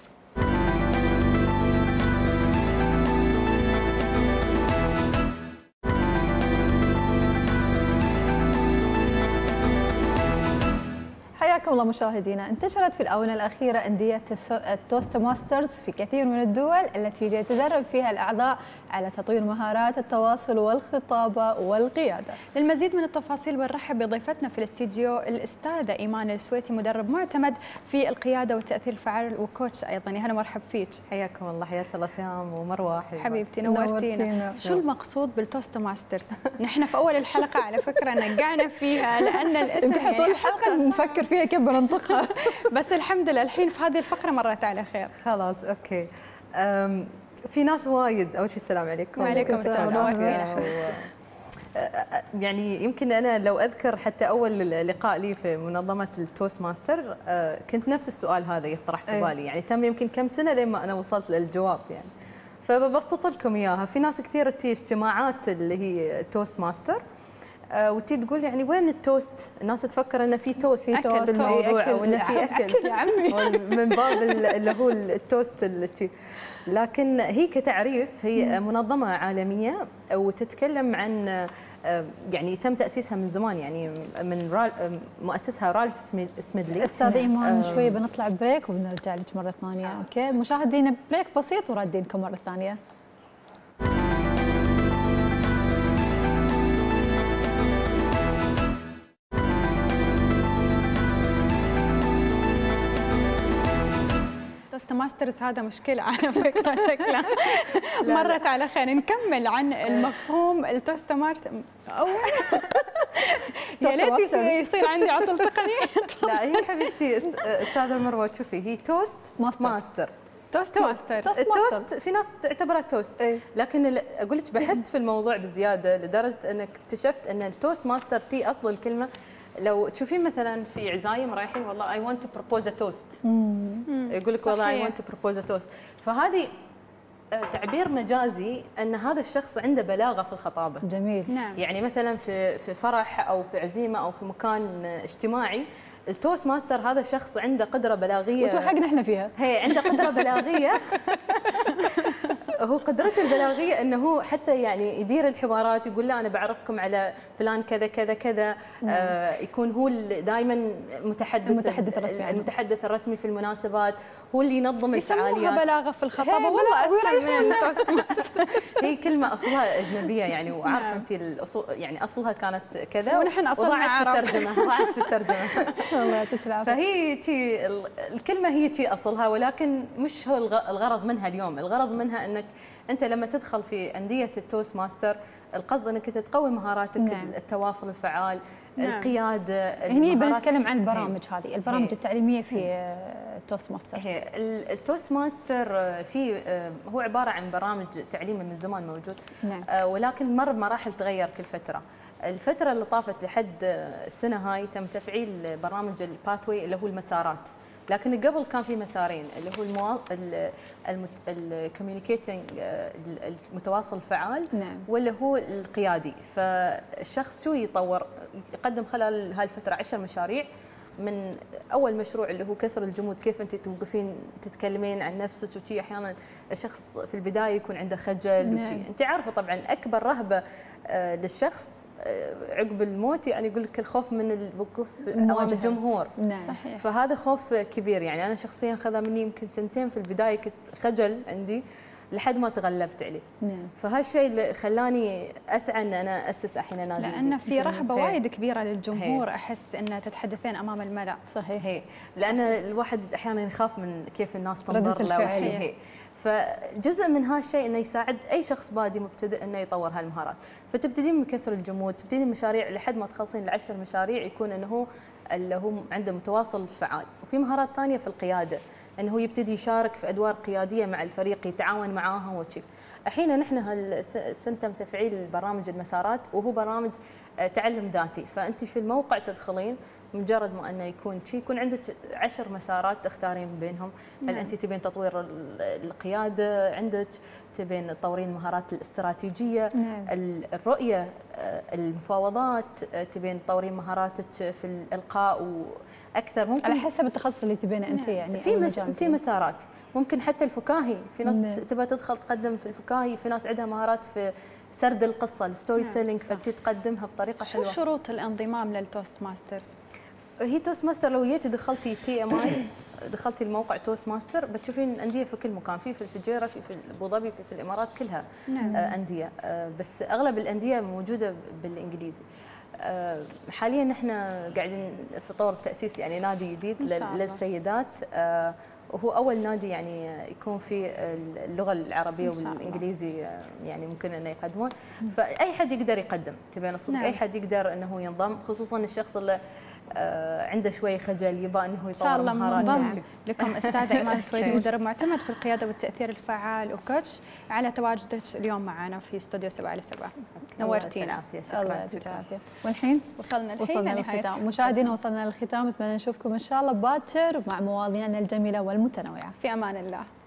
حياكم الله مشاهدينا. انتشرت في الآونة الأخيرة أندية التوست ماسترز في كثير من الدول التي يتدرب فيها الأعضاء على تطوير مهارات التواصل والخطابة والقيادة. للمزيد من التفاصيل بنرحب بضيفتنا في الاستديو الأستاذة إيمان السويتي، مدرب معتمد في القيادة والتأثير الفعال وكوتش أيضا. هلا مرحب فيك. حياكم الله. حياك الله سهام ومروة حبيبتي، نورتينا. شو المقصود بالتوست ماسترز؟ نحن في أول الحلقة على فكرة نقعنا فيها لأن الاسم يمكن طول الحلقة نفكر فيها كيف بننطقها بس الحمد لله الحين في هذه الفقرة مرت على خير. خلاص اوكي. في ناس وايد. اول شيء السلام عليكم. وعليكم السلام. نورتينا. يعني يمكن انا لو اذكر حتى اول لقاء لي في منظمه التوست ماستر كنت نفس السؤال هذا يطرح في بالي، يعني تم يمكن كم سنه لما انا وصلت للجواب يعني. فببسط لكم اياها. في ناس كثير تجي اجتماعات اللي هي توست ماستر وتي تقول يعني وين التوست؟ الناس تفكر انه في توست في الموضوع او انه في اكل يا عمي من باب اللي هو التوست اللي. لكن هي كتعريف هي منظمه عالميه وتتكلم عن يعني تم تاسيسها من زمان، يعني من مؤسسها رالف سميدلي. استاذ ايمان شوي بنطلع بريك وبنرجع لك مره ثانيه. آه. اوكي مشاهدينا بريك بسيط ورادينكم مره ثانيه. توست ماسترز هذا مشكلة على فكرة شكله مرت على خير. نكمل عن المفهوم التوست ماستر. يا ليت يصير عندي عطل تقني. لا هي حبيبتي استاذة مروة شوفي هي توست ماستر. توست ماستر. التوست في ناس تعتبرها توست، لكن اقول لك بحثت في الموضوع بزيادة لدرجة ان اكتشفت ان التوست ماستر تي اصل الكلمة. لو تشوفين مثلا في عزايم رايحين والله اي ونت تو بروبوز ا توست، يقول لك والله اي ونت تو بروبوز ا توست، فهذه تعبير مجازي ان هذا الشخص عنده بلاغه في الخطابه. جميل. نعم. يعني مثلا في في فرح او في عزيمه او في مكان اجتماعي، التوست ماستر هذا الشخص عنده قدره بلاغيه وتوحقنا احنا فيها. هي عنده قدره بلاغيه هو قدرته البلاغيه انه هو حتى يعني يدير الحوارات، يقول لا انا بعرفكم على فلان كذا كذا كذا. آه يكون هو دائما متحدث المتحدث الرسمي المتحدث الرسمي في المناسبات، هو اللي ينظم الفعاليات. يسموها بلاغه في الخطابه والله اسهل من التوست ماستر. هي كلمه اصلها اجنبيه يعني، وعارفه انت الاصول يعني اصلها كانت كذا ونحن اصلنا عرب. في الترجمه ضاعت في الترجمه. الله يعطيك العافيه. فهي شي الكلمه هي شي اصلها، ولكن مش هو الغرض منها اليوم. الغرض منها انك انت لما تدخل في انديه التوست ماستر القصد انك تقوي مهاراتك. نعم. التواصل الفعال. نعم. القياده. هني بنتكلم عن البرامج هي. هذه البرامج هي. التعليميه في التوست ماستر. التوست ماستر في هو عباره عن برامج تعليمي من زمان موجود. نعم. ولكن مر بمراحل تغير كل فتره. الفتره اللي طافت لحد السنه هاي تم تفعيل برامج الباثوي اللي هو المسارات، لكن قبل كان في مسارين اللي هو الموا... الكوميونيكيتنج المتواصل الفعال. نعم. واللي هو القيادي. فالشخص شو يطور يقدم خلال هاي الفتره عشر مشاريع. من اول مشروع اللي هو كسر الجمود، كيف انت توقفين تتكلمين عن نفسك وشي. احيانا الشخص في البدايه يكون عنده خجل. نعم. وشي انت عارفه طبعا اكبر رهبه للشخص عقب الموت يعني يقول لك الخوف من الوقوف امام الجمهور. نعم. صحيح. فهذا خوف كبير يعني. انا شخصيا خذ مني يمكن سنتين في البدايه كنت خجل عندي لحد ما تغلبت عليه. نعم. فهالشيء اللي خلاني اسعى ان انا اسس الحين نادي. لان في رهبه وايد كبيره للجمهور. هي. احس ان تتحدثين امام الملأ. صحيح. هي. لان الواحد احيانا يخاف من كيف الناس تنظر له. فجزء من هالشيء انه يساعد اي شخص بادي مبتدئ انه يطور هالمهارات. فتبتدين من كسر الجمود، تبتدين مشاريع لحد ما تخلصين العشر مشاريع يكون انه هو اللي هو عنده متواصل فعال. وفي مهارات ثانيه في القياده، انه هو يبتدي يشارك في ادوار قياديه مع الفريق، يتعاون معاهم وشي. الحين نحن هالسنه تم تفعيل برامج المسارات، وهو برامج تعلم ذاتي. فانت في الموقع تدخلين مجرد ما انه يكون شيء يكون عندك عشر مسارات تختارين بينهم. نعم. هل انت تبين تطوير القياده عندك، تبين تطورين المهارات الاستراتيجيه. نعم. الرؤيه، المفاوضات، تبين تطورين مهاراتك في الالقاء واكثر. ممكن على حسب التخصص اللي تبينه انت. نعم. يعني في مس... في مسارات ممكن حتى الفكاهي، في ناس نعم. تبغى تدخل تقدم في الفكاهي، في ناس عندها مهارات في سرد القصه الستوري نعم. تيلينج، فتي تقدمها بطريقه شو حلوه. شو شروط الانضمام للتوست ماسترز؟ هي توست ماستر لو جيتي دخلتي تي ام اي دخلتي الموقع توست ماستر بتشوفين انديه في كل مكان، في في الفجيره، في في ابو ظبي، في في الامارات كلها. نعم. آه انديه. آه بس اغلب الانديه موجوده بالانجليزي. آه حاليا نحن قاعدين في طور تاسيس يعني نادي جديد للسيدات. آه وهو اول نادي يعني يكون فيه اللغه العربيه والانجليزي يعني ممكن انه يقدمون. فاي حد يقدر يقدم. تبين الصدق. نعم. اي حد يقدر انه ينضم، خصوصا الشخص اللي آه عنده شوي خجل يبغى انه يطور مهاراته. نعم. لكم استاذه ايمان السويدي مدرب معتمد في القياده والتاثير الفعال وكوتش على تواجدك اليوم معنا في استوديو سبعة على سبعة. نورتينا. الله يعطيك العافيه. والحين وصلنا الحين وصلنا للختام. مشاهدينا وصلنا للختام، نتمنى نشوفكم ان شاء الله باكر مع مواضيعنا الجميله والمتنوعه. في امان الله.